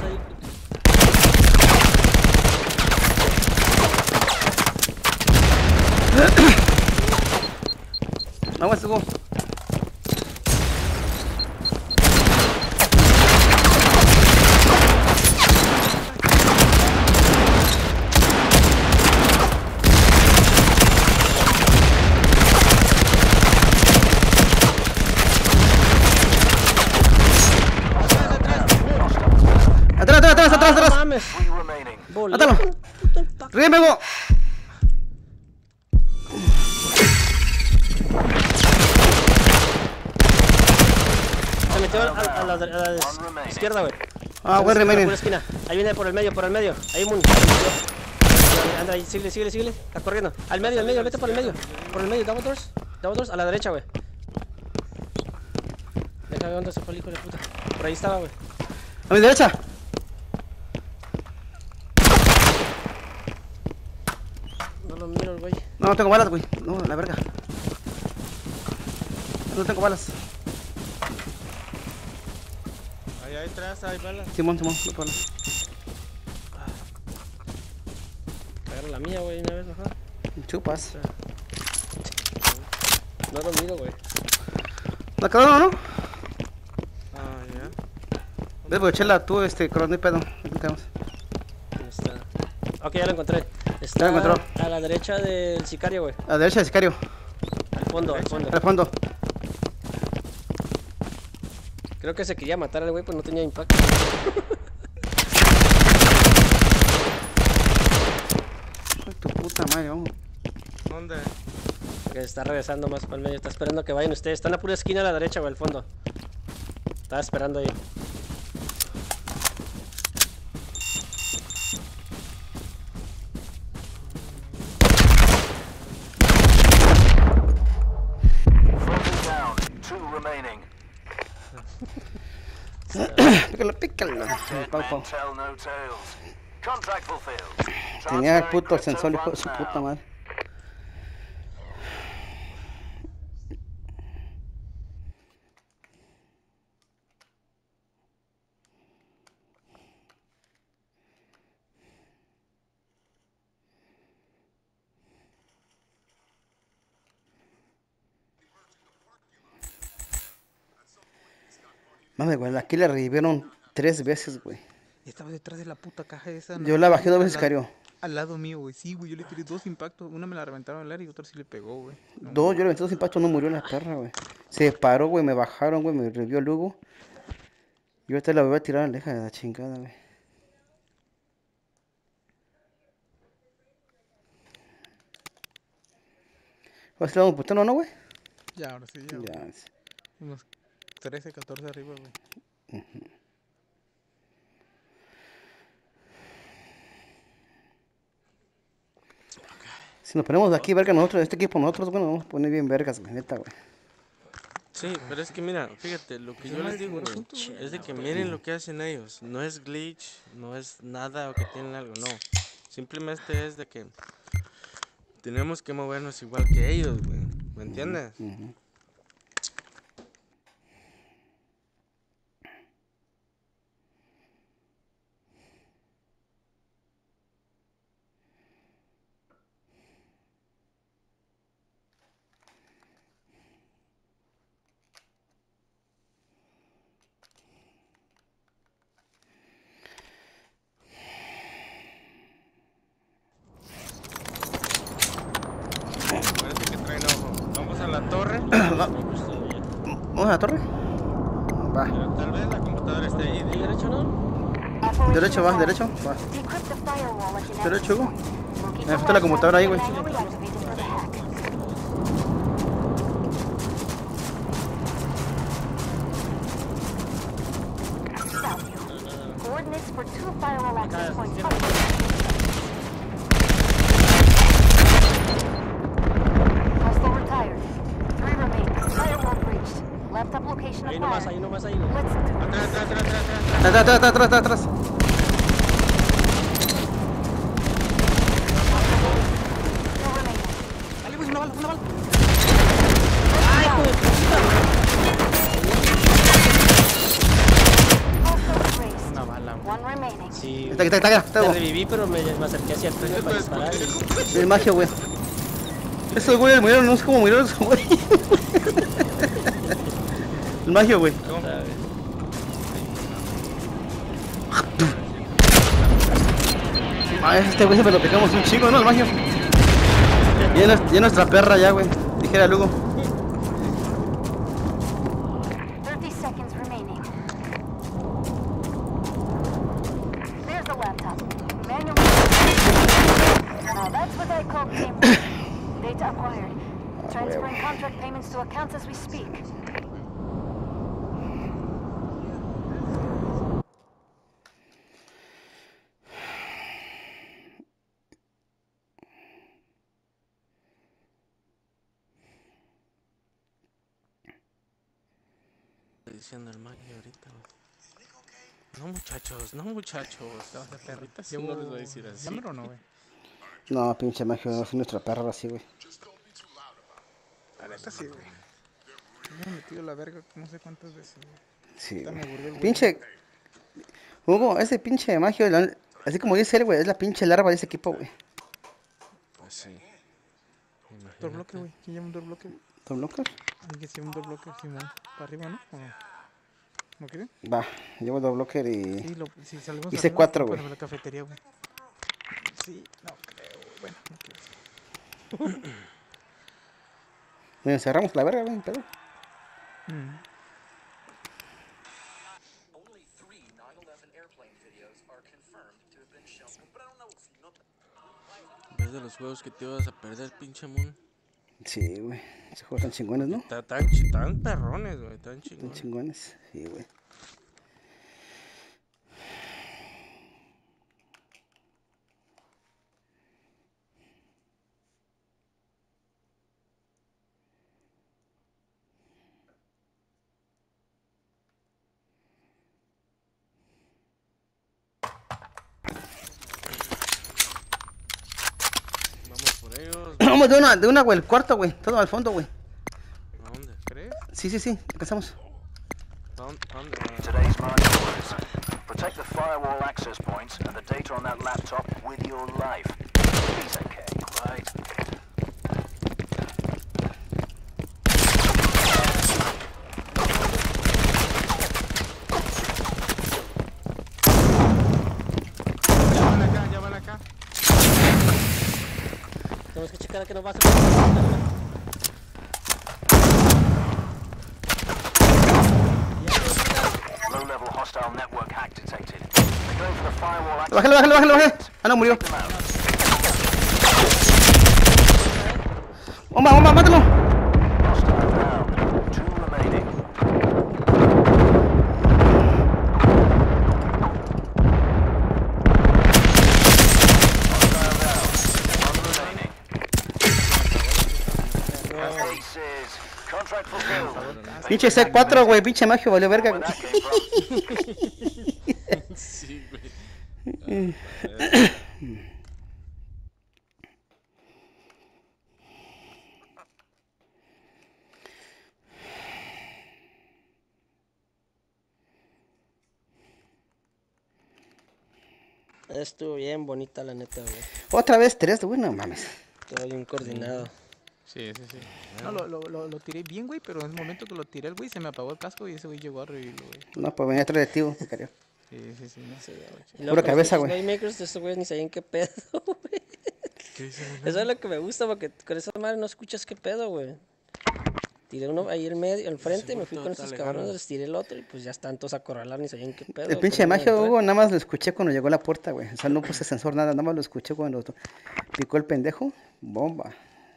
Vamos, Hugo. Atrás, atrás, atrás, atrás, atrás. Mames. Mátalo. Ríeme, Hugo. Se metió a, a, a, la, a la izquierda, güey. Ah, buen remaining. Por la esquina. Ahí viene por el medio, por el medio. Ahí un. Anda ahí, síguele, síguele, síguele. Está corriendo. Al medio, al medio, vete por el medio. Por el medio, double doors. Double doors, a la derecha, güey. Deja ver dónde se fue el hijo de puta. Por ahí estaba, güey. A mi derecha. No lo miro el güey. No, no tengo balas, güey. No, la verga. No tengo balas. Ahí, ahí atrás hay balas. Simón, Simón, no puedo. Agarra la mía, güey, una vez mejor. Chupas. No lo miro, güey. ¿La quedó, no? Ah, ya. Ve, pues, chela, tú, este, con el pedo. Aquí quedamos. ¿Dónde está? Ok, ya lo encontré. Está Ya lo encontró. a la derecha del sicario, güey. A la derecha del sicario. Al fondo, al fondo. Al fondo. Creo que se quería matar al güey, pues no tenía impacto. Ay, tu puta madre, vamos. ¿Dónde? Que se está regresando más para el medio. Está esperando que vayan ustedes. Está en la pura esquina a la derecha, güey, al fondo. Estaba esperando ahí. Pícalo, pícalo. Pau, pau. Tell no tales. Contract fulfilled. Tenía el puto sensor, hijo de su puta madre. Mame, güey, aquí la revivieron tres veces, güey. Estaba detrás de la puta caja esa. Yo la bajé dos veces, al, carió. Al lado mío, güey. Sí, güey, yo le tiré dos impactos. Una me la reventaron al aire y otra sí le pegó, güey. No, Dos, yo le metí dos impactos, no murió la perra, güey. Se paró, güey, me bajaron, güey, me revivió el Hugo. Y ahorita la voy a tirar a la leja de la chingada, güey. ¿Vas a ir a un putano, no, güey? Ya, ahora sí, ya. Ya. Güey. Unos trece, catorce arriba, güey. Uh-huh. Si nos ponemos de aquí, verga, nosotros, este equipo, nosotros, bueno, vamos a poner bien vergas, güey, neta, güey. Sí, pero es que mira, fíjate, lo que yo les digo, güey, es de que miren lo que hacen ellos. No es glitch, no es nada o que tienen algo, no. Simplemente es de que tenemos que movernos igual que ellos, güey. ¿Me entiendes? Uh-huh. ¿Vamos a la torre? Va. Pero tal vez la computadora esté ahí. ¿El derecho no? Derecho, va, derecho. Va. Decrypt the firewall at United Derecho, Hugo. Stations. Locate Me the gusta la computadora ahí, güey. laptop manually activated for the hack. Found you. Coordinates for two firewall access points. Hostile retired. Three remain. Firewall breached. Laptop location Ahí nomás, acquired. ahí nomás, ahí, güey. Let's do Atrás, this. atrás, atrás, atrás, atrás. Atrás, atrás, atrás, atrás, atrás. Two remaining. Dale, güey, una bala, una bala. Hostile erased. Una bala, güey. One remaining. Sí. Está aquí, está aquí, está Te aquí. reviví, pero me, me acerqué hacia el frente para disparar. y- Es magia, güey. Esos güeyes murieron, no sé cómo murieron esos güeyes. El magia, güey. ¿Sabes? Ah, este güey se lo pegamos un chico, ¿no? El magia. Y es, y es nuestra perra ya, güey. Dijera Lugo. thirty seconds remaining. There's the laptop. Manual. Now that's what I call teamwork. Data acquired. Transferring contract payments to accounts as we speak. Estoy diciendo el magia ahorita, güey. No, muchachos, no, muchachos. Ahorita sí no les voy a decir así. ¿Llámalo o no, güey? No, pinche magia, no es nuestra perra así, güey. La neta sí, güey. Me he metido la verga no sé cuántas veces, güey. Sí, Ahorita me güey. aburrió el güey. Pinche. Hugo, ese pinche magia, la- así como dice él, güey, es la pinche larva de ese equipo, güey. Pues sí. Door bloque, güey. ¿Quién llama un door bloque? ¿Tom Locker? Alguien que se llama un door bloque, Simón. Para arriba, ¿no? ¿O no? ¿No quieren? Va, llevo dos blocker y. Sí, lo, si salimos Hice arriba, cuatro, güey. para la cafetería, güey. Sí, no creo. Bueno, no creo. Nos encerramos la verga, güey, pero. Mm. ¿Ves de los juegos que te ibas a perder, pinche Moon? Sí, güey. Esos juegos tan chingones, ¿no? Está tan, chi- tan perrones, güey, tan Tan chingones. chingones. Sí, güey. Vamos por ellos. Vamos de una, de una, güey, el cuarto, güey. Todo al fondo, güey. ¿A dónde? ¿Crees? Sí, sí, sí. Alcanzamos. ¿A dónde? ¿A dónde? Today's march orders. Protect the firewall access points and the data on that laptop with your life. Piece of cake, right? Ya van acá, ya van acá. Tenemos que checar a que no va a Low-level hostile network hack detected. They're going for the firewall access Bájale, bájale, bájale, bájale. Ah, no, murió. them out. Bomba, bomba, mátalo. Hostile down. Two remaining. Hostile down. One remaining. Aces. Contract fulfilled. Pinche C cuatro, güey. Pinche magia, valió verga, Where güey. that came from. Sí, güey. Estuvo bien bonita la neta, güey. Otra vez tres, güey, no mames. Todo bien coordinado. Sí, sí, sí. No, lo, lo, lo, lo tiré bien, güey, pero en el momento que lo tiré el güey se me apagó el casco y ese güey llegó a revivirlo, güey. No, pues venía atrás de ti, güey, creo. Sí, sí, sí. No. Sí, güey. Y Pura luego con cabeza, los güey. Playmakers de estos güeyes ni sabían qué pedo, güey. ¿Qué dice? Eso es lo que me gusta porque con esa madre no escuchas qué pedo, güey. Tiré uno ahí en medio, al frente, me fui Seguro con está estos lejano. cabrones, les tiré el otro y pues ya están todos acorralados, ni sabían qué pedo. El pinche cómo iban a magia, entrar. Hugo, nada más lo escuché cuando llegó a la puerta, güey. O sea, no puse sensor, nada, nada más lo escuché cuando picó el pendejo. Bomba.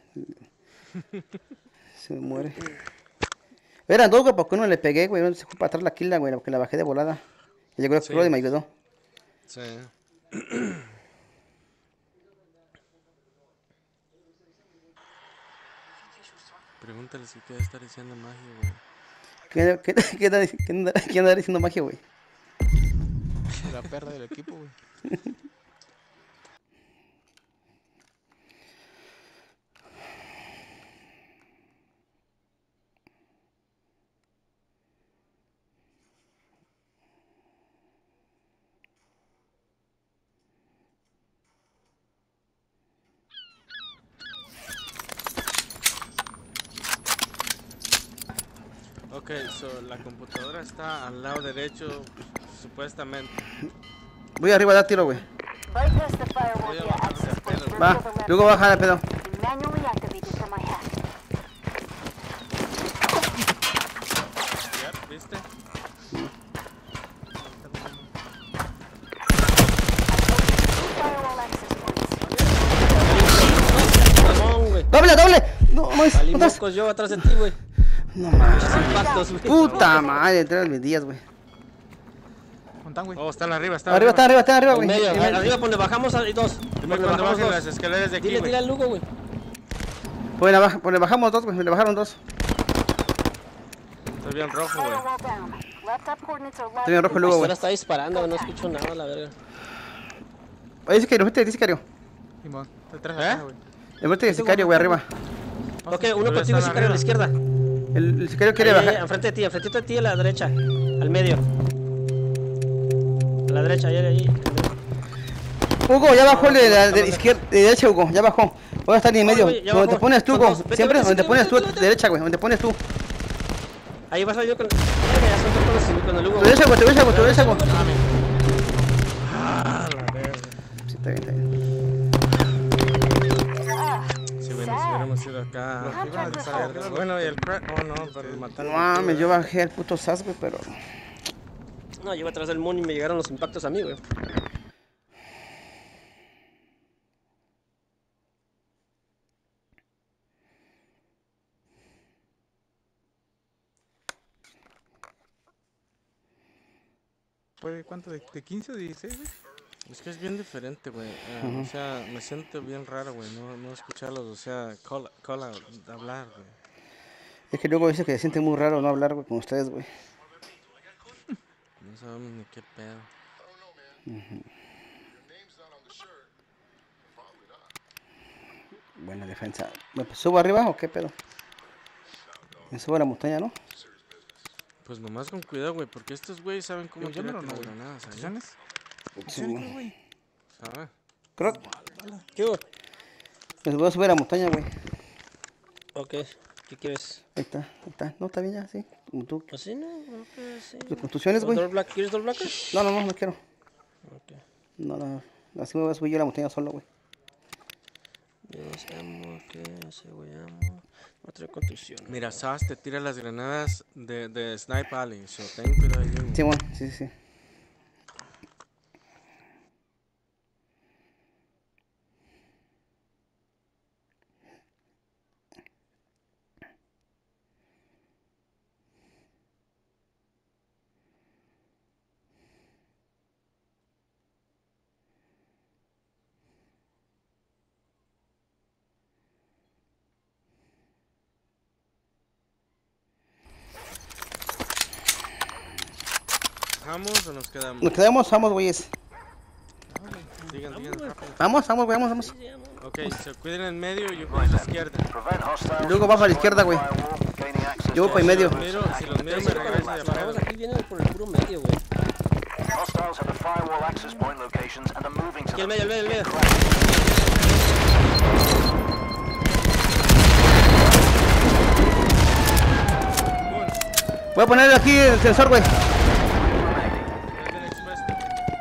Se muere. Eran dos, güey, porque uno le pegué, güey. Uno se fue para atrás la killa, güey, porque la bajé de volada. Y llegó el Sí. pro y me ayudó. Sí. Pregúntale si quiere estar diciendo magia, güey. ¿Quién, quién, quién, anda, quién anda- quién anda diciendo magia, güey? La perra del equipo, güey. Ok, so la computadora está al lado derecho, supuestamente. Voy arriba a dar tiro, güey. Bypass the firewall Voy a via bajar access de point. pedo. Va, Reveal the luego baja de pedo. laptop. Be manually activated from my hack. Yep, ¿viste? Firewall access points. Mamón, güey. ¡Doble, doble! No, más, Salí atrás. mocos yo atrás de ti, güey. No mames. Impactos, güey. Puta madre, tres mis días, güey. Montan, güey. Oh, están arriba, están Arriba, está arriba, está arriba, En güey. medio, En medio. arriba, donde bajamos hay dos. Dime Donde cuando bajamos bajen dos. las escaleras de aquí, Dile, güey. dile al Lugo, güey. Pues le, baja- pues le bajamos dos, güey. Le bajaron dos. Estoy bien rojo, güey. Firewall down. Laptop coordinates are Estoy en locked. rojo luego, Ahora güey. está disparando, no escucho nada, la verga. Oye, dice que dice sicario. Simón, detrás ¿Eh? de la caja, güey. El muerte de sicario, güey, arriba. Ok, uno Pero contigo, están sicario, a la arriba. izquierda. El, el sicario quiere Ahí, bajar. enfrente de ti, enfrente de ti, a la derecha. Al medio. A la derecha, ahí, ahí. Hugo, ya bajó el de la de izquierda, de derecha, Hugo, ya bajó. Voy a estar en medio. güey, ya Donde te bajó. pones tú, Son Hugo. dos. Vete, Siempre vete, donde vete, pones tú, vete, vete. derecha, güey. Donde pones tú. Ahí vas a yo con. Verga, ya son dos con el- con el Lugo. Tu derecha, güey, tu derecha, güey, tu derecha, güey. Ah, la verga. Sí, está bien, está bien. Ah, Si güey, nos hubiéramos ido acá. Contract with Hope. Bueno, y el crack. Oh, no, pero el No mataron. mames, yo bajé al puto S A S, güey, pero. No, yo iba atrás del moon y me llegaron los impactos a mí, güey. ¿Fue cuánto? ¿De, de quince o dieciséis, güey? Es que es bien diferente, güey. Eh, O sea, me siento bien raro, güey. No, no escucharlos, o sea, call, call out, hablar, güey. Es que luego dice que se siente muy raro no hablar, güey, con ustedes, güey. No sabemos ni qué pedo. Buena defensa. ¿Me subo arriba o qué pedo? Me subo a la montaña, ¿no? Pues nomás con cuidado, güey, porque estos güeyes saben cómo Yo me tirarte lo las no, granadas, ¿sabes? ¿Posiciones? Sí, ¿Posiciones, güey. güey? ¿Sabes? Creo. ¿Qué hubo? Me voy a subir a la montaña, güey. Ok, ¿qué quieres? Ahí está, ahí está. No, está bien ya, sí. Como tú. Pues sí, no, creo que sí. ¿Tus construcciones, güey? ¿Door black? ¿Quieres door blacker? No, no, no, no quiero. Ok. No, no. Así me voy a subir yo a la montaña solo, güey. Yes, amo, ¿qué? Ese güey, amo. No trae contusión. Mira, Sas te tira las granadas de, de Snipe Alley, so ten cuidado ahí, güey. Sí, bueno, sí, sí, sí. ¿Bajamos o nos quedamos? Nos quedamos, vamos, güeyes. Sigan, sigan, rápido. Vamos, vamos, güey, vamos, vamos. Ok, se cuiden en medio y yo por la izquierda. Prevent hostiles Luego from va para la destroying izquierda, güey. the firewall, gaining access Yo to voy para el medio. Si los miro, si los miro me regreso y Paramos apago. aquí, vienen por el puro medio, güey. Hostiles have the firewall access point locations and are moving to Aquí el them. medio, el medio, el medio. Voy a poner aquí el sensor, güey. Ya bien expuesto.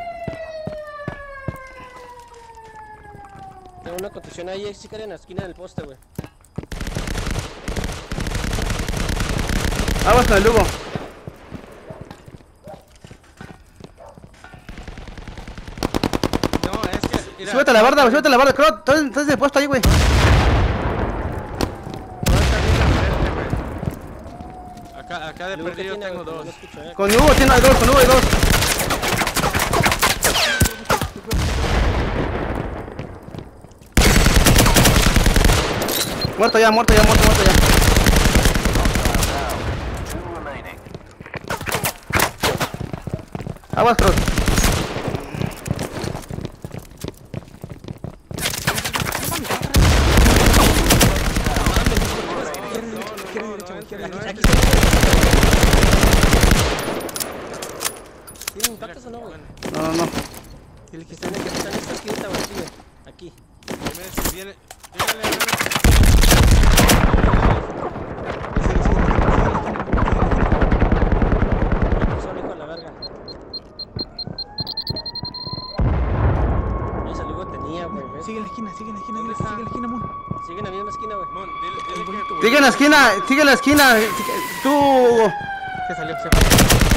Tengo una contusión ahí, sí, en la esquina del poste, güey. Aguas con el Lugo. No, es que. Mira, Súbete a la barda, súbete a la barda, creo. Estás estás de puesto ahí, güey. no está bien la frente, güey. Acá, acá de Luego, ¿qué perdido tiene, tengo güey? dos. No escucho, eh. Con Hugo tiene hay dos, con Hugo hay dos. Muerto ya, muerto ya, muerto, muerto ya. Two remaining. Aguas, Cross. Aquí, aquí ¿tienen impactos o no, güey? No, no, no. Dile que Están en están en esta esquinita, güey, aquí, güey. Aquí. Dime si viene. Dígale, hermano. Son hijo de la verga. Ese luego tenía, güey, ¿ves? sigue en la esquina, sigue en la esquina, dile que sigue en la esquina, Moon. Sigue en la misma esquina, güey. Mon, dile, dile que. Sigue en la esquina, sigue en la esquina. Tú, Hugo. Se salió, se fue.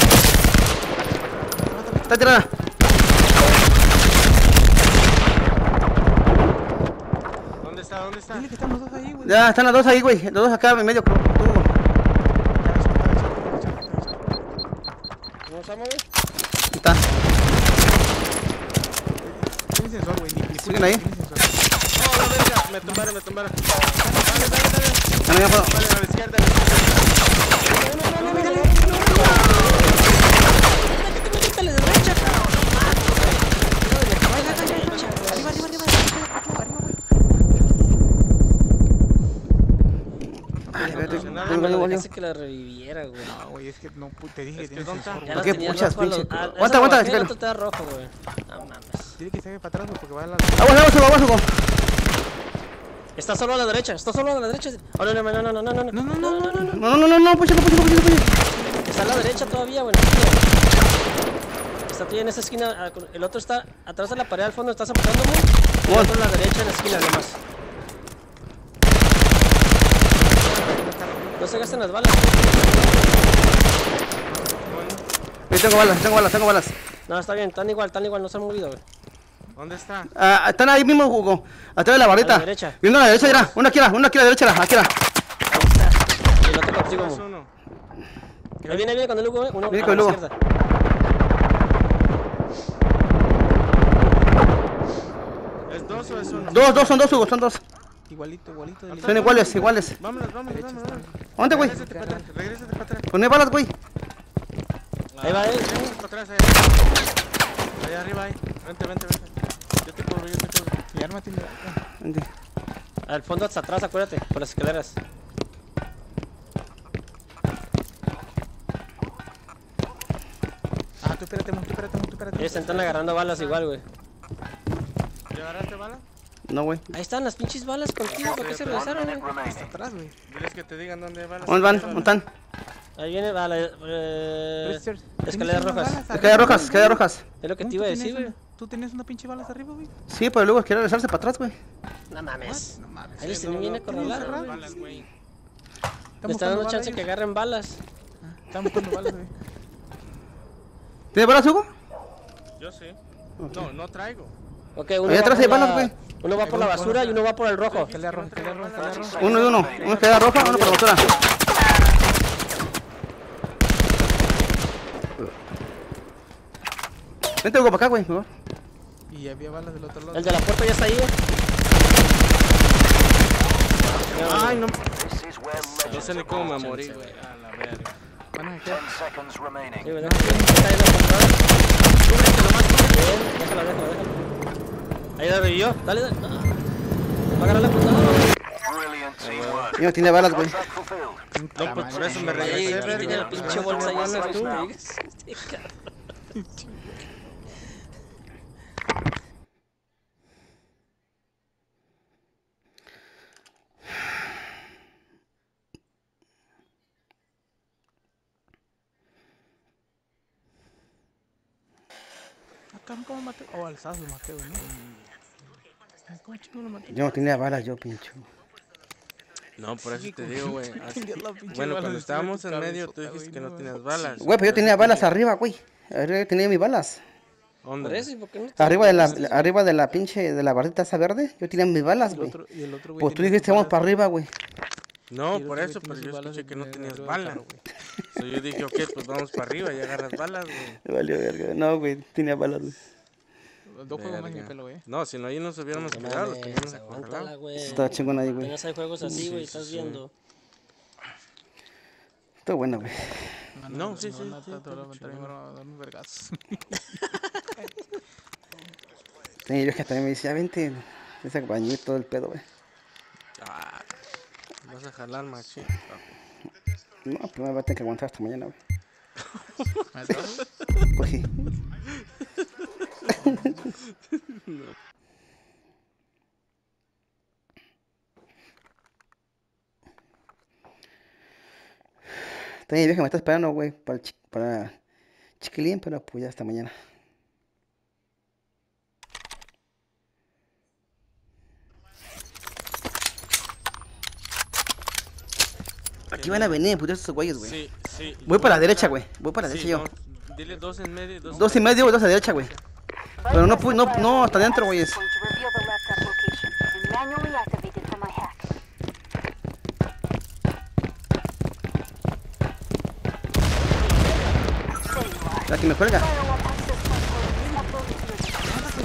Está tirada. ¿Dónde está? ¿Dónde está? Dile que están los dos ahí, güey. Ya, están las dos ahí, güey. Los dos acá en medio, Cross. Tú, Hugo. ¿Cómo se llama, güey? Ahí está. Tiene sensor, güey. Ni, ni ¿Siguen ahí? tiene sensor. Oh, la verga. Me tumbaron, me tumbaron. Dale, dale, dale. Ya no, ya puedo. Vale, a la izquierda, a la izquierda. Quítale de derecha. Arriba, arriba, arriba. Arriba, güey. Ay, vete. no, Tú, No, güey, no, güey. dejaste que la reviviera, güey. No, güey, es que no pu- te dije que Es que tiene ¿dónde sensor, está? Ya güey. las qué tenía puchas, rojo a los- pinche? ah, Aguanta, esa aguanta, bajé, el espera. otro estaba rojo, güey. No mames. Dile que se haga para atrás, güey, porque va a la... Aguas, aguas, Hugo, aguas, Hugo. Está solo a la derecha, está solo a la derecha. Oh, no, no, no, no, no, no, no, No, no, no, no, no. No, no, no, no, pucha, pucha, pucha, pucha. Está a la derecha todavía, güey. en la esquina. Está todavía en esa esquina. ah, con- El otro está atrás de la pared al fondo, estás apuntando, güey. Y el otro a la derecha en la esquina, nomás. No se gasten las balas. Yo tengo balas, tengo balas, tengo balas. No, está bien, están igual, están igual, no se han movido, güey. ¿Dónde está? Ah, están ahí mismo, Hugo. Atrás de la barrita. A la derecha. Viendo a la derecha, mira. Una aquí, era, una aquí a la derecha, era, aquí era. Ahí está. Y el otro contigo, Es güey. uno. Ahí viene, viene con el Hugo, güey. Uno Viene a con la el Hugo. izquierda. ¿Es dos o es uno? Dos, dos, son dos, Hugo, son dos. Igualito, igualito. Dile. Son iguales, iguales. Vámonos, vámonos, vámonos. vámonos. ¿Dónde, güey? Regrésate para atrás, regrésate para atrás. Poné balas, güey. Ahí va, eh. Regrésate para atrás, ahí. Allá arriba, ahí. Vente, vente, vente. Yo te cubro, yo te cubro. Mi arma tiene... Vente. Al fondo hasta atrás, acuérdate, por las escaleras. Ah, tú espérate, Moon, tú espérate, Moon, tú espérate. Ellos están agarrando balas igual, güey. ¿Ya agarraste bala? No, güey. Ahí están las pinches balas contigo, ¿para qué se regresaron, güey? Remaining. Atrás, güey. Diles que te digan dónde hay balas. ¿Dónde van? ¿Dónde están? Ahí viene a la... Eh, Richard, escaleras ¿tienes unas rojas. balas arriba, Escaleras rojas, güey? escaleras rojas. Es lo que Moon, te ¿tú iba a tienes decir, güey. una- ¿Tú tienes una pinche balas arriba, güey? Sí, pero luego quiere regresarse para atrás, güey. No mames. No mames. Ahí les tienen bien acorralados, güey. Balas, güey. Le Están están dando buscando chance balas que ellos. agarren balas. Están buscando balas, güey. ¿Tienes balas, Hugo? Yo sí. No, no traigo. Ok, uno Ahí va atrás por hay balas, la... güey. Uno va por la basura y uno va por el rojo. Escalera roja, escalera roja, escalera roja. Uno y uno. Uno escalera roja, uno por la basura. Vente, Hugo, para acá, güey. Mejor. Y había balas del otro lado. El de la puerta ya está ahí, güey. Ay, no. This is where No legends sé ni are cómo me born. morí, güey. A la verga. Van a hackear. Ten seconds remaining. Sí, güey, déjalo, está ahí la portada. Cúbrete nomás, cúbrete. Bien, déjalo, déjalo, déjalo. Ahí la revivió, dale, dale. Ah. Va a agarrar la portada, güey. Brilliant teamwork. Y no tiene balas, güey. Contract fulfilled. No, pues por eso me Ey, regresé, aquí tiene la verga. pinche bolsa ahí esa, Tú. güey. Sí, cabrón. Acá, ¿cómo maté? Oh, al Sas lo maté, güey, ¿no? Ay, ¿cómo chico lo maté? Yo no tenía balas, yo, pincho. No, por eso Sí, te como digo, güey. que así- tenías la pinche Bueno, bala cuando encima de estábamos tu en medio, tú cabezota, dijiste güey, que no no tenías mames. balas. Güey, pero yo tenía balas arriba, güey. Arriba tenía mis balas. ¿Dónde? Por eso, ¿y por qué no te Arriba de la, llevaste, güey? arriba de la pinche, de la barrita esa verde, yo tenía mis Y balas, el güey. otro, y el otro güey Pues tú tenía dijiste sus vamos balas- para arriba, güey. No, y el por otro güey eso, tenía pero sus yo balas escuché que en- no en tenías arriba del balas. carro, güey. So, yo dije, ok, pues vamos para arriba y agarras balas, güey. Me valió verga. No, güey, tenía balas, güey. Dos juegos más en mi Verga. pelo, güey. No, si no, ahí nos hubiéramos No quedado, los mames, teníamos aguántala, acorralados. güey. Estaba chingón ahí, güey. Apenas hay juegos así, Sí, güey, sí, estás sí. viendo. Está bueno, güey. No, sí, sí, van a- sí, te está van a meter chingón. ahí, me van a dar un vergazo. Sí, yo que también me decía, vente. Ese bañito, todo el pedo, güey. Ah, vas a jalar, machín. No, primero voy a tener que aguantar hasta mañana, güey. ¿Me traes? Pues sí. Está bien, vieja, me está esperando, güey, para, el chi- para chiquilín, pero pues ya hasta mañana. Aquí van a venir, putos esos güeyes, güey. Sí, sí. Voy para la Yo- derecha, güey. Voy para la Sí, derecha yo. no, dile dos en medio y dos. Dos y medio, güey, dos a la derecha, güey. Pero no, pu- no, no, hasta adentro, güeyes. Going to reveal the laptop location and manually activate it for my hack. There you are. La que me cuelga. Firewall access point code is uploaded to your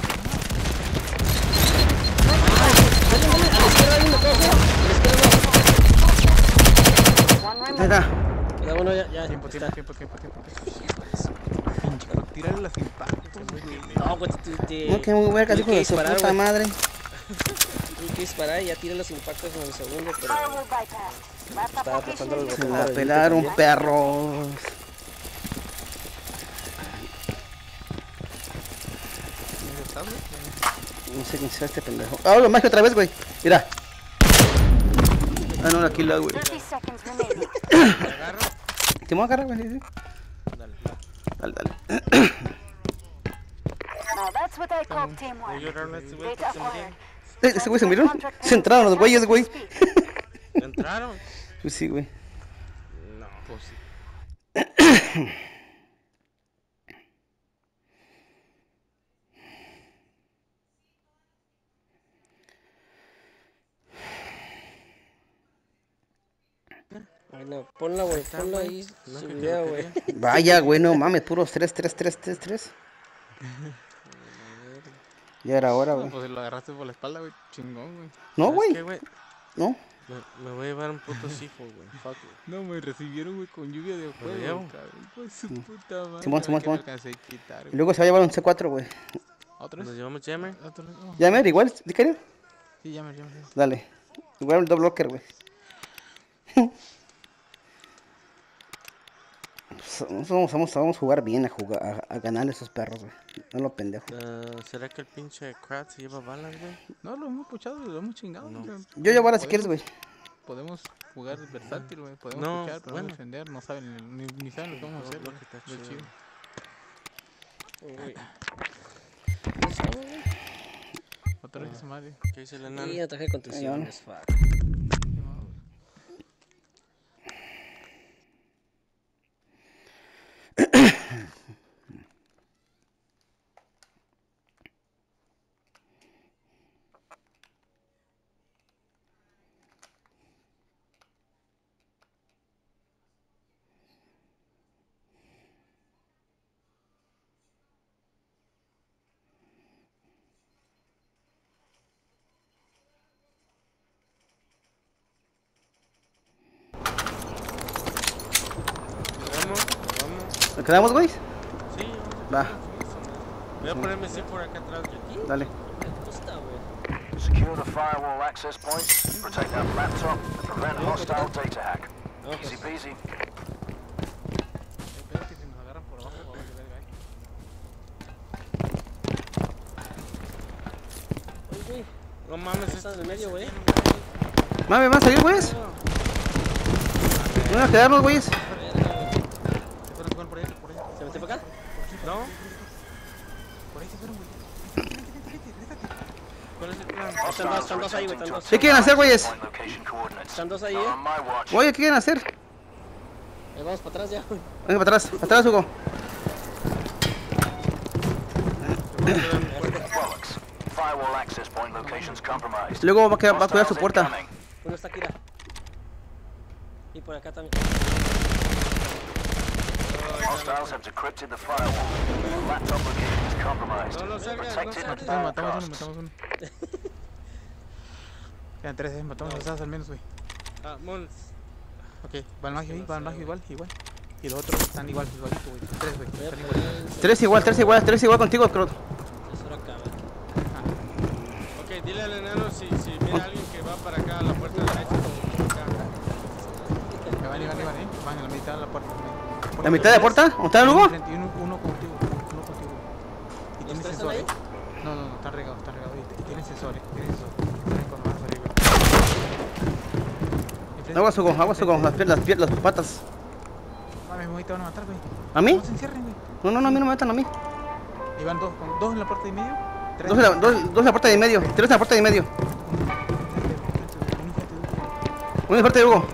One Ahí remaining. está. Ya, bueno, ya, ya. Tiempo, está. tiempo, tiempo, tiempo, tiempo. Pinche, pero tírale las impactos, güey. No, güey, te, te, No, que muy verga, tuve hijo que de su disparar, puta güey. madre. Tuve que disparar y ya tiré los impactos en el segundo, pero Firewall bypassed. Laptop estaba location tratando de is botar La el pelaron, también. perros. ¿Dónde estás, güey? No sé quién sea este pendejo. Ah, lo más que otra vez, güey. Mira. Ah, no, aquí la, güey. thirty seconds remaining. ¿Te me voy a agarrar, güey? Sí, sí. Dale. Dale, dale. Now that's what I call Voy a teamwork. llorar a este güey Data porque se murió. acquired. Eh, ¿Ese güey se murió? Se entraron los güeyes, güey. ¿Entraron? Pues sí, güey. No. Pues sí. Bueno, ponla, güey, ponla ahí, No, sin que video, te lo güey. quería. Vaya, güey, no mames, puros tres, tres, tres, tres, tres. Ya era hora, No, güey. pues si lo agarraste por la espalda, güey. Chingón, güey. No, ¿Sabes güey. qué, güey? No. Me, me voy a llevar un puto sifo, güey. Fuck, güey. No, me recibieron, güey, con lluvia de lo fuego, llevo. cabrón. Pues su puta madre. Simón, ay, Simón, que me Simón. alcancé a quitar, Y güey. luego se va a llevar un C cuatro, güey. ¿Otra ¿Nos vez? llevamos Jammer? ¿Otra vez? Oh, Ya, mira, igual, ¿sí quería? sí, ya me ya me- Dale. Igual el double blocker, güey. Vamos, vamos, vamos, vamos a jugar bien, a jugar, a, a ganar a esos perros, güey. No lo pendejo. Ah, ¿será que el pinche Krat se lleva balas, güey? No, lo hemos puchado, lo hemos chingado. No. o sea, Yo llevo ahora si podemos- quieres, güey. Podemos jugar versátil, güey. Podemos No, puchar, podemos bueno. defender. No saben, ni, ni saben lo que vamos a hacer, Lo güey. que está Lo chido. chido. Güey. ¿Qué sabes, güey? Otra vez esa madre. ¿Qué dice la Y nana? ya traje contusiones, fuck. Ni modo, güey. Vamos, vamos. ¿Nos quedamos, güey? Sí, vamos. Va, Voy a ponerme así por acá atrás de aquí. dale. Me gusta, güey. Secure the firewall access points, protect that laptop, and prevent hostile data hack. No, Easy pues, peasy. Espero que si nos agarran por abajo, vamos a ver, güey. oye, güey, No mames, estás en el medio, güey. Mami, ¿van a salir, güeyes? ¿No van a quedarnos, güeyes? Verga, güey. Se fueron, fueron por ahí, por ahí. ¿Se metió para acá? No, Por ahí se fueron, güey. ¿Cuál es el plan? Están dos, están dos ahí, güey, están dos. ¿Qué quieren hacer, güeyes? Point location coordinates. Están dos ahí, Not eh. on my watch. Oye, ¿qué quieren hacer? Ahí vamos para atrás ya, güey. Venga, para atrás, para atrás, Hugo. Bollocks. Firewall access point locations compromised. Luego va a, quedar- va a cuidar su Hostiles puerta. incoming. Uno está aquí, mira. Y por acá también. Hostiles have decrypted the firewall. Laptop location is compromised. No lo salgan, no Protect it salgan. at Matamos, all matamos uno, costs. matamos uno. Quedan tres, eh. Matamos a esas al menos, güey. Ah, Mons. Ok, va al magio ahí, va al magio igual, igual. Y los otros están igual, igualito, güey. Tres, güey. Voy a Están poner igual. el Tres igual, tres igual, tres igual contigo, creo. sensor acá, güey. Ok, dile al enano si, si mira a alguien que va para acá a la puerta derecha o acá. Que van y van y van, eh. Van en la mitad de la puerta. ¿La mitad de la puerta? ¿Dónde está el Hugo? Y uno, uno contigo, uno contigo. Y tiene tres están sensores. ahí? No, no, no, están regados, están regados. Y, y tienen sensores, tienen sensores. Tienen con más arriba. Enfrente- Aguas, Hugo, aguas, Hugo. Las piernas, las piernas, las patas. Mames, güey, te van a matar, güey. ¿A mí? No se encierren, güey. No, no, no, a mí no me matan a mí. Y van dos, con dos en la puerta de medio. Tres Dos en la, dos, dos en la puerta de en medio, tres en la puerta de en medio. Uno en la puerta de Hugo.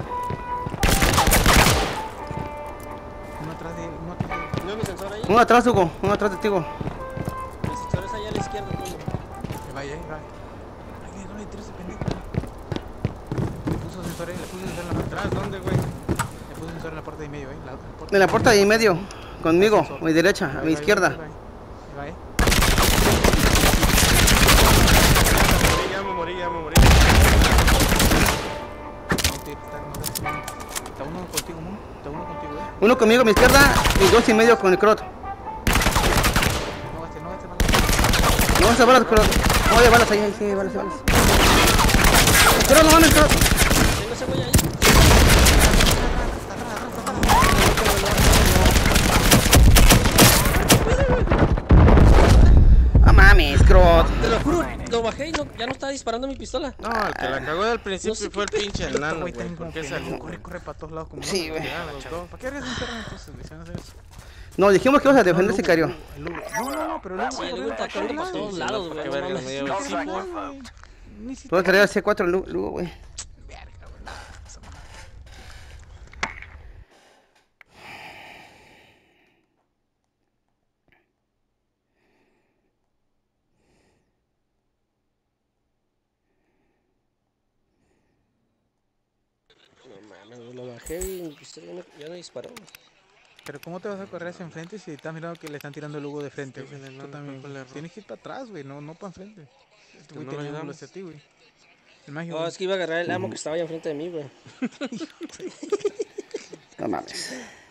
Uno atrás de él, uno atrás de él. ¿No hay mi sensor ahí? Uno atrás, Hugo, uno atrás de ti, Hugo. Mi sensor es allá a la izquierda, tuyo. Que vaya, ahí, va. Ay, no le interesa, pendejo. Le puso sensor, le puso sensor en la puerta. ¿Atrás dónde, güey? Le puso sensor en la puerta de medio, eh. La, la puerta. En la puerta de en medio, conmigo, a mi derecha, a mi izquierda. Ahí va, eh. Morí, ya me morí, ya me morí. Este, está, no, está uno contigo, ¿no? Está uno contigo, eh. Uno conmigo a mi izquierda y dos y medio con el crot. No gaste, no gaste, no gaste. No vas a balas, crot. No, hay balas ahí, ahí sí, hay balas, hay balas. Crot, no mames, crot. Tengo ese güey ahí. No mames, crot. Te lo juro, lo bajé y no, ya no estaba disparando mi pistola. No, el que la cagó al principio No sé fue el qué pinche Este enano, güey güey. también ¿Por como qué pendejo, salió? corre, corre para todos lados como Sí, loco. güey. Ya, los dos. ¿Para qué arriesgan internet entonces, güey? Se van a hacer eso. No, dijimos que ibas a defender, No, sicario. Lugo, el Lugo. No, no, no, pero luego Sí, luego está corriendo para todos Sí, lados, no, güey. ¿para qué No verga mames. me dio el Contract cipo? revoked. Ni Tú vas a traer a C cuatro, Lugo, güey. Verga, güey, nada, esa mamada. No mames, güey, lo bajé y mi pistola ya no, ya no disparó. Pero ¿cómo te vas a correr hacia enfrente si estás mirando que le están tirando el Lugo de frente, Sí, güey? sí, no, Tú no, también. fue el error. Tienes que ir para atrás, güey, no, no para enfrente. Este Que güey no lo tenía un ayudamos. hacia ti, güey. El magio, No, güey. es que iba a agarrar el amo que estaba ahí enfrente de mí, güey. No mames.